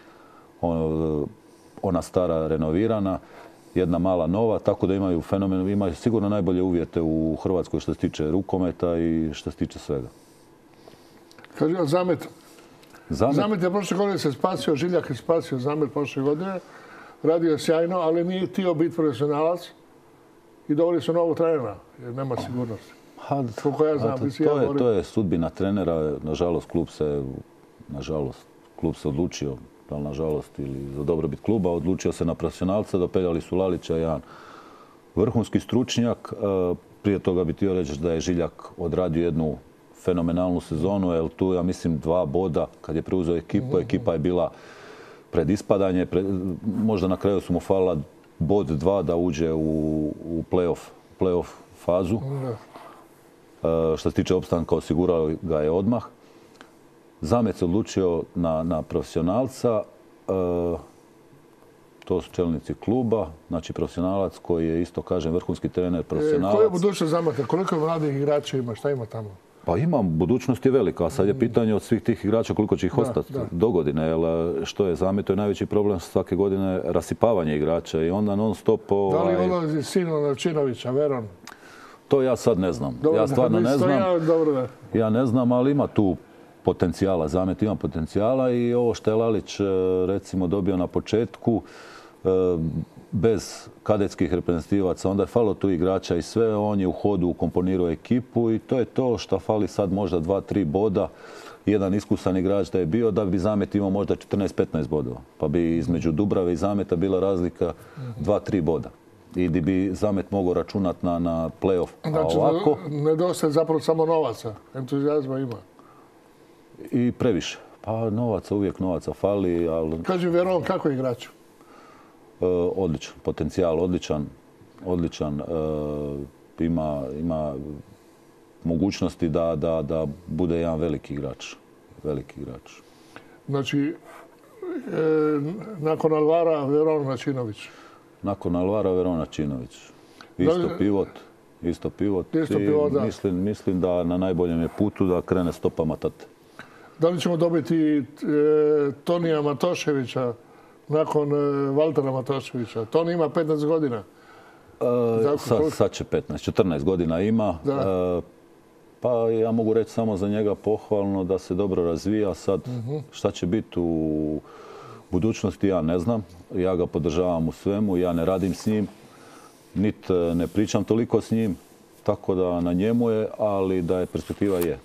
Ona stara renovirana, jedna mala nova, tako da imaju fenomen, imaju sigurno najbolje uvjete u Hrvatskoj što se tiče rukometa i što se tiče svega. Kaži vam Zamet. Zamet. Zamet je prošle godine se spasio, Žiljak je spasio Zamet prošle godine. Radio je sjajno, ali nije htio biti profesionalac i doveli su novog trenera, jer nema sigurnosti. Ha, Koliko ja znam, to, to, je, to je sudbina trenera. Nažalost, klub se, nažalost, klub se odlučio da li nažalost ili za dobrobit kluba, odlučio se na profesionalca, dopeljali su Lalića, jedan vrhunski stručnjak. Prije toga bi htio reći da je Žiljak odradio jednu fenomenalnu sezonu, jer tu, ja mislim, dva boda kad je preuzeo ekipu. Ekipa je bila pred ispadanje, pred, možda na kraju su mu falila bod dva da uđe u, u play-off, play-off fazu. Uh, što se tiče opstanka, osigurao ga je odmah. Zamet se odlučio na, na profesionalca. Uh, to su čelnici kluba, znači profesionalac koji je isto, kažem, vrhunski trener, profesionalac. E, koja je budućnost Zameta? Koliko mladih igrača ima? Šta ima tamo? Pa ima, budućnost je velika, a sad je pitanje od svih tih igrača koliko će ih ostati do godine. Jer što je Zamet, to je najveći problem svake godine, rasipavanje igrača i onda non stop... Da li odlazi sin Novčinovića, Veron? To ja sad ne znam. Dobro, ja stvarno ne znam. Ja, dobro. ja ne znam, ali ima tu potencijala. Zamet ima potencijala i ovo što je Lalić recimo dobio na početku, bez kadetskih reprezentativaca, onda je falilo tu igrača i sve, on je u hodu ukomponirao ekipu i to je to što fali sad možda dva, tri boda. Jedan iskusan igrač da je bio, da bi Zamet imao možda četrnaest petnaest bodova. Pa bi između Dubrave i Zameta bila razlika dva, tri boda. I di bi Zamet mogao računati na, na play-off. Znači, ovako, nedostaje zapravo samo novaca, entuzijazma ima. I previše. Pa novaca, uvijek novaca fali, ali... Kaži Veron, kako je igrač? Uh, odličan, potencijal odličan, odličan, uh, ima, ima mogućnosti da, da, da bude jedan veliki igrač. Veliki igrač. Znači, e, nakon Alvara, Veron Načinović. Nakon Alvara, Veron Načinović. Isto da, pivot, isto pivot. Isto pivot, da. Mislim, mislim da na najboljem je putu da krene stopama tate. Da li ćemo dobiti e, Tonija Matoševića nakon e, Valtera Matoševića? Toni ima petnaest godina. E, sad, sad će petnaest, četrnaest godina ima. E, pa ja mogu reći samo za njega pohvalno da se dobro razvija. Sad uh-huh. šta će biti u budućnosti ja ne znam. Ja ga podržavam u svemu, ja ne radim s njim. Nit ne pričam toliko s njim. Tako da na njemu je, ali da je perspektiva je.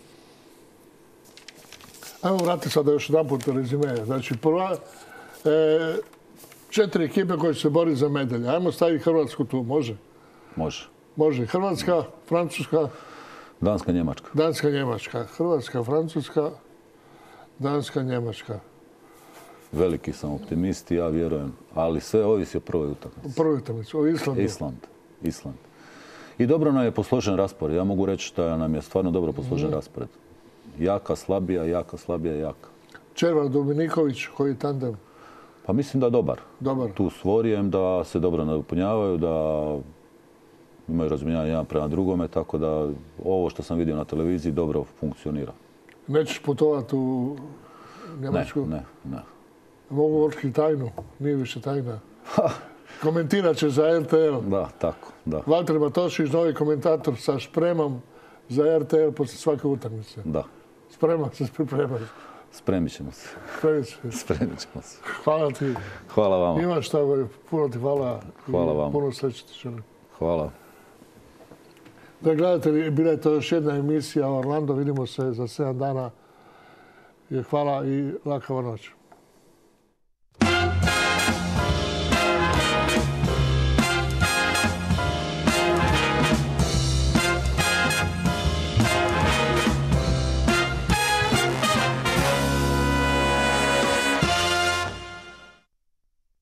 Ajmo vratiti sada još jedan put rezime. Znači, prva, e, četiri ekipe koje se bori za medalje. Ajmo staviti Hrvatsku tu, može? Može. Može. Hrvatska, Francuska... Danska, Njemačka. Danska, Njemačka. Hrvatska, Francuska, Danska, Njemačka. Veliki sam optimist i ja vjerujem. Ali sve ovisi o prvoj utakmici. Prvoj utakmici, o Islandu. Island. Island. I dobro nam je posložen raspored. Ja mogu reći da nam je stvarno dobro posložen mm. raspored. Jaka, slabija, jaka, slabija, jaka. Červar, Dominiković, koji tandem? Pa mislim da je dobar. Dobar. Tu s Vorijem, da se dobro nadopunjavaju, da imaju razumijevanje jedan prema drugome, tako da ovo što sam vidio na televiziji dobro funkcionira. Nećeš putovati u Njemačku? Ne, ne, ne. Mogu otkriti tajnu, nije više tajna. Komentirat će za R T L. Da, tako, da. Valter Matošić, novi komentator sa spremom za R T L poslije svake utakmice. Da. Sprema se, priprema. Spremit ćemo se. Spremit ćemo se. Spremit ćemo se. Hvala ti. Hvala vama. Imaš šta, puno ti hvala. Hvala vama. Puno sreće ti želim. Hvala. Da gledate, bila je to još jedna emisija Orlando. Vidimo se za sedam dana. Hvala i laka noć.